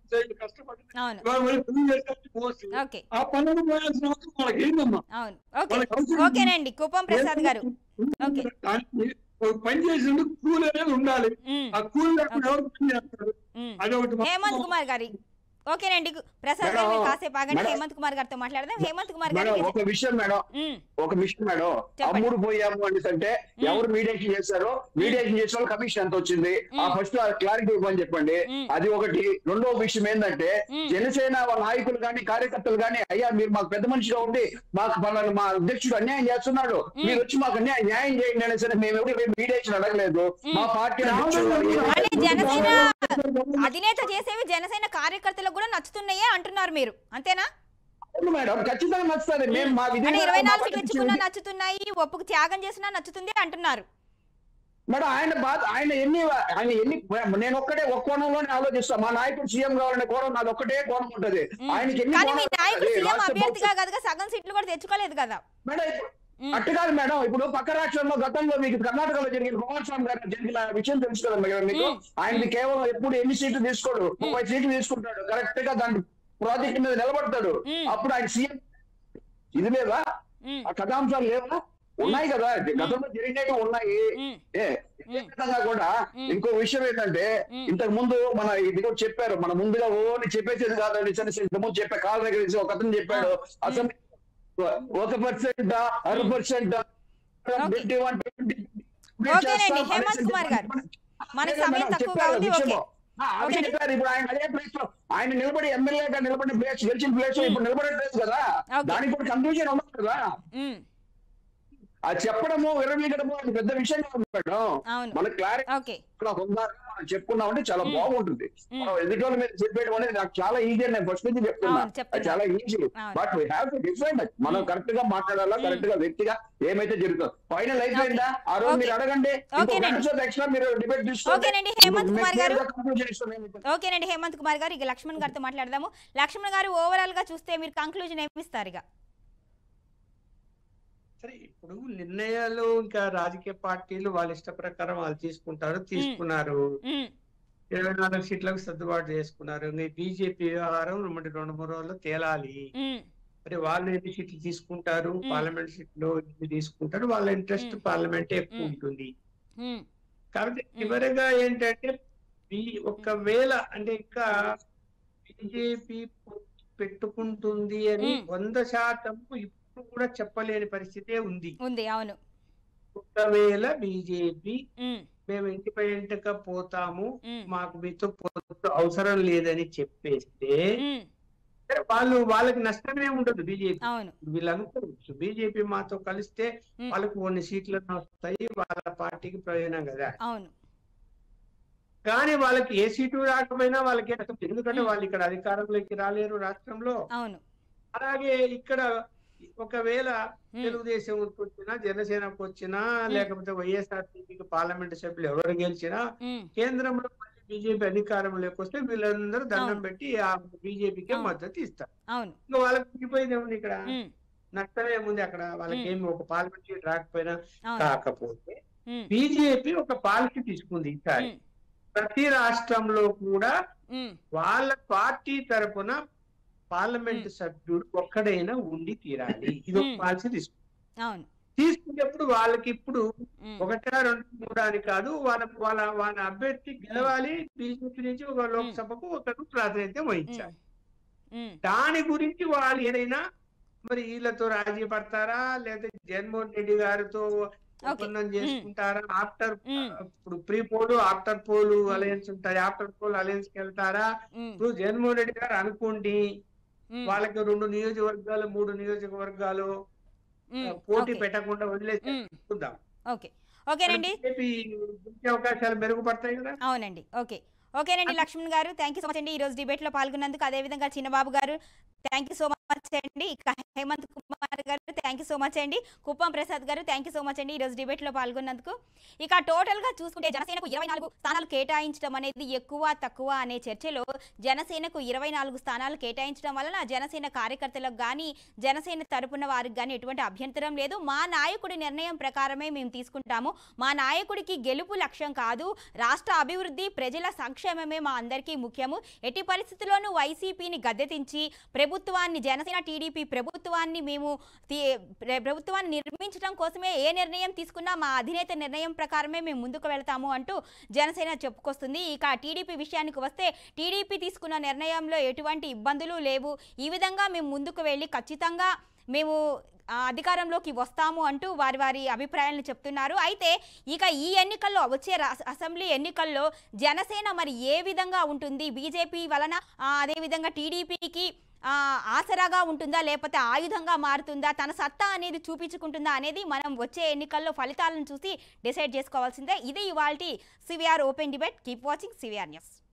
A: ఓకేనండి కుప్పం ప్రసాద్ గారు,
E: పని చేసినందుకు కూల్ అనేది ఉండాలి. ఆ కూల్ లేకుండా ఎవరు పని చేస్తారు? అదొకటి.
A: హేమంత్ కుమార్ గారి ఓకేనండి ప్రసాద్ గారు మీరు కాసేపు ఆగండి, హేమంత్ కుమార్ గారితో మాట్లాడదాం. హేమంత్ కుమార్ గారు
D: ఒక విషయం మేడం ఒక విషయం మేడం అమ్ముడు పోయాము అంటే ఎవరు మీడియేషన్ చేశారో మీడియేషన్ చేసిన వాళ్ళు కమిషన్ ఎంత వచ్చింది ఆ ఫస్ట్ క్లారిటీ ఇవ్వమని చెప్పండి. అది ఒకటి. రెండో విషయం ఏంటంటే జనసేన వాళ్ళ నాయకులు గాని కార్యకర్తలు గాని అయ్యా మీరు మాకు పెద్ద మనిషిగా ఉండి మాకు మా అధ్యక్షుడు అన్యాయం చేస్తున్నాడు, మీరు వచ్చి మాకు అన్యాయం న్యాయం చేయండి అనే సరే మేము ఎవరు మీడియేషన్ అడగలేదు. మా పార్టీ
A: జనసేన అధినేత చేసేవి జనసేన కార్యకర్తలకు కూడా నచ్చుతున్నాయే అంటున్నారు మీరు, అంతేనా?
D: మేడం ఖచ్చితంగా నచ్చుతుంది. మేము మా
A: ఇరవై నాలుగు తెచ్చుకున్నా నచ్చుతున్నాయి, ఒప్పుకు త్యాగం చేసినా నచ్చుతుంది అంటున్నారు
D: మేడం. ఆయన బాధ ఆయన ఎన్ని ఆయన ఎన్ని నేను ఒక్కటే ఒక కోణంలోనే ఆలోచిస్తాను. మా నాయకుడు సీఎం కావాలనే కోణం నాది ఒక్కటే కోణం ఉంటది. ఆయనకి
A: అభ్యర్థిగా కదా సగం సీట్లు కూడా తెచ్చుకోలేదు కదా
D: మేడం. అట్టు కాదు మేడం, ఇప్పుడు పక్క రాష్ట్రంలో గతంలో మీకు కర్ణాటకలో జరిగిన కుమారస్వామి గారు జరిగిన విషయం తెలుసు కదా మేడం మీకు. ఆయనకి కేవలం ఎప్పుడు ఎన్ని సీట్లు తీసుకోడు, ముప్పై సీట్లు తీసుకుంటాడు, కరెక్ట్ గా దాని ప్రాజెక్ట్ మీద నిలబడతాడు. అప్పుడు ఆయన సీఎం ఇది లేదా? ఆ కథాంశాలు లేవా? ఉన్నాయి కదా, గతంలో జరిగినవి ఉన్నాయి. ఏ విధంగా కూడా ఇంకో విషయం ఏంటంటే ఇంతకు ముందు మన ఇది కూడా చెప్పారు, మన ముందుగా ఓని చెప్పేసేది కాదు ఇంతకు ముందు చెప్పే కాళ్ళ దగ్గర ఒక అతను చెప్పాడు అసలు ఒక పర్సెంట్ అర పర్సెంట్
A: హేమంత్ కుమార్ గారు మనకి సమయం తక్కువగా ఉంది. ఓకే
D: చెప్పారు. ఇప్పుడు ఆయన అదే ప్లేస్ లో ఆయన నిలబడి ఎమ్మెల్యేగా నిలబడిన ప్లేస్ గెలిచిన ప్లేస్ ఇప్పుడు నిలబడట్లేదు కదా, దానికి కూడా కన్ఫ్యూజన్ ఉండదు కదా. అది చెప్పడము విరమిగడము అది పెద్ద విషయం మేడం. మన క్లారిటీ మనం చెప్పుకున్నాం అంటే చాలా బాగుంటుంది. మనం ఎదుటోళ్ళ మీద చెప్పేయడం అనేది నాకు చాలా ఈజీ అని నేను ఫస్ట్ నుంచి చెప్తున్నా, చాలా easy. But we have to define that. మనం కరెక్ట్ గా మాట్లాడాలా, కరెక్ట్ గా వ్యక్తిగా ఏమైతే జరుగుతుందో. ఫైనల్ అయిపోయిందా ఆ రోజు మీరు అడగండి, ఎక్స్ట్రా మీరు డిబేట్ తీసుకోండి.
A: ఓకేనండి హేమంత్ కుమార్ గారు ఓకేనండి హేమంత్ కుమార్ గారు ఇక లక్ష్మణ్ గారితో మాట్లాడదాము. లక్ష్మణ్ గారు ఓవరాల్ గా చూస్తే మీరు కంక్లూజన్ ఏమిస్తారు? ఇక
B: సరే ఇప్పుడు నిర్ణయాలు ఇంకా రాజకీయ పార్టీలు వాళ్ళ ఇష్ట ప్రకారం వాళ్ళు తీసుకుంటారు, తీసుకున్నారు. ఇరవై నాలుగు సీట్లకు సర్దుబాటు చేసుకున్నారు. బీజేపీ వ్యవహారం మరి రెండు మూడు రోజుల్లో తేలాలి. మరి వాళ్ళు ఎన్ని సీట్లు తీసుకుంటారు, పార్లమెంట్ సీట్లు ఎన్ని తీసుకుంటారు, వాళ్ళ ఇంట్రెస్ట్ పార్లమెంట్ ఎక్కువ ఉంటుంది. కాబట్టి చివరిగా ఏంటంటే ఒకవేళ అంటే ఇంకా బీజేపీ పెట్టుకుంటుంది అని వంద శాతం ఇప్పుడు కూడా చెప్పలేని పరిస్థితే ఉంది
A: ఉంది అవును.
B: ఒకవేళ బీజేపీ మేము ఇంటిపై ఇంటిగా పోతాము, మాకు మీతో పొత్తు అవసరం లేదని చెప్పేస్తే వాళ్ళు వాళ్ళకి నష్టమే ఉండదు. బీజేపీ వీళ్ళు అనుకోవచ్చు బీజేపీ మాతో కలిస్తే వాళ్ళకు కొన్ని సీట్లు వస్తాయి, వాళ్ళ పార్టీకి ప్రయోజనం కదా.
A: అవును.
B: కానీ వాళ్ళకి ఏ సీటు రాకపోయినా వాళ్ళకి ఎందుకంటే వాళ్ళు ఇక్కడ అధికారంలోకి రాలేరు రాష్ట్రంలో.
A: అవును.
B: అలాగే ఇక్కడ ఒకవేళ తెలుగుదేశం వచ్చినా, జనసేనకు వచ్చినా, లేకపోతే వైఎస్ఆర్సీపీకి పార్లమెంట్ సభ్యులు ఎవరు గెలిచినా కేంద్రంలో బీజేపీ అధికారంలోకి వస్తే వీళ్ళందరూ దండం పెట్టి ఆ బీజేపీకే మద్దతు ఇస్తారు. ఇంకా వాళ్ళకి మిగిలిపోయింది ఏముంది, ఇక్కడ నష్టమేముంది అక్కడ వాళ్ళకి ఏమి ఒక పార్లమెంట్ సీట్ రాకపోయినా. కాకపోతే బీజేపీ ఒక పాలసీ తీసుకుంది ఈసారి ప్రతి రాష్ట్రంలో కూడా వాళ్ళ పార్టీ తరపున పార్లమెంట్ సభ్యుడు ఒక్కడైనా ఉండి తీరాలి. ఇది ఒక పాలసీ తీసుకుంది. తీసుకునేప్పుడు వాళ్ళకి ఇప్పుడు ఒకటా రెండు మూడు అని కాదు, వాళ్ళ వాళ్ళ వాళ్ళ అభ్యర్థి గెలవాలి. బీజేపీ నుంచి ఒక లోక్సభకు ఒకరు ప్రాతినిధ్యం వహించాలి. దాని గురించి వాళ్ళు ఏదైనా మరి వీళ్ళతో రాజీ పడతారా, లేదా జగన్మోహన్ రెడ్డి గారితో ఒప్పందం చేసుకుంటారా? ఆఫ్టర్ ఇప్పుడు pre poll after poll alliance ఉంటాయి, ఆఫ్టర్ పోల్ అలయన్స్ కి వెళ్తారా? ఇప్పుడు జగన్మోహన్ రెడ్డి గారు అనుకోండి వాళ్ళకి రెండు నియోజకవర్గాలు మూడు నియోజకవర్గాలు పోటీ పెట్టకుండా వదిలేసి చూద్దాం, అవకాశాలు మెరుగుపడతాయి కదా.
A: అవునండి. ఓకే ఓకేనండి లక్ష్మణ్ గారు, థ్యాంక్ యూ సో మచ్ అండి ఈ రోజు డిబేట్ లో పాల్గొన్నందుకు. అదేవిధంగా చిన్నబాబు గారు థ్యాంక్ యూ సో మచ్ అండి. ఇక హేమంత్ కుమార్ గారు థ్యాంక్ యూ సో మచ్ అండి. కుప్పం ప్రసాద్ గారు థ్యాంక్ యూ సో మచ్ అండి ఈ రోజు డిబేట్ లో పాల్గొన్నందుకు. ఇక టోటల్ గా చూసుకుంటే జనసేనకు ఇరవై నాలుగు స్థానాలు కేటాయించడం అనేది ఎక్కువ తక్కువ అనే చర్చలో జనసేనకు ఇరవై నాలుగు స్థానాలు కేటాయించడం వలన జనసేన కార్యకర్తలకు కానీ జనసేన తరపున వారికి కానీ ఎటువంటి అభ్యంతరం లేదు. మా నాయకుడి నిర్ణయం ప్రకారమే మేము తీసుకుంటాము. మా నాయకుడికి గెలుపు లక్ష్యం కాదు, రాష్ట్ర అభివృద్ధి ప్రజల సంక్షేమమే మా అందరికీ ముఖ్యము. ఎట్టి పరిస్థితుల్లోనూ వైసీపీని గద్దెతించి ప్రభుత్వాన్ని జనసేన టీడీపీ ప్రభుత్వాన్ని మేము ప్రభుత్వాన్ని నిర్మించడం కోసమే ఏ నిర్ణయం తీసుకున్నా మా అధినేత నిర్ణయం ప్రకారమే మేము ముందుకు వెళ్తాము అంటూ జనసేన చెప్పుకొస్తుంది. ఇక టీడీపీ విషయానికి వస్తే టీడీపీ తీసుకున్న నిర్ణయంలో ఎటువంటి ఇబ్బందులు లేవు. ఈ విధంగా మేము ముందుకు వెళ్ళి ఖచ్చితంగా మేము అధికారంలోకి వస్తాము అంటూ వారి వారి అభిప్రాయాలను చెప్తున్నారు. అయితే ఇక ఈ ఎన్నికల్లో వచ్చే అసెంబ్లీ ఎన్నికల్లో జనసేన మరి ఏ విధంగా ఉంటుంది, బీజేపీ వలన అదేవిధంగా టీడీపీకి ఆసరాగా ఉంటుందా లేకపోతే ఆయుధంగా మారుతుందా, తన సత్తా అనేది చూపించుకుంటుందా అనేది మనం వచ్చే ఎన్నికల్లో ఫలితాలను చూసి డిసైడ్ చేసుకోవాల్సిందే. ఇది ఇవాల్టి CVR open debate. Keep watching CVR news.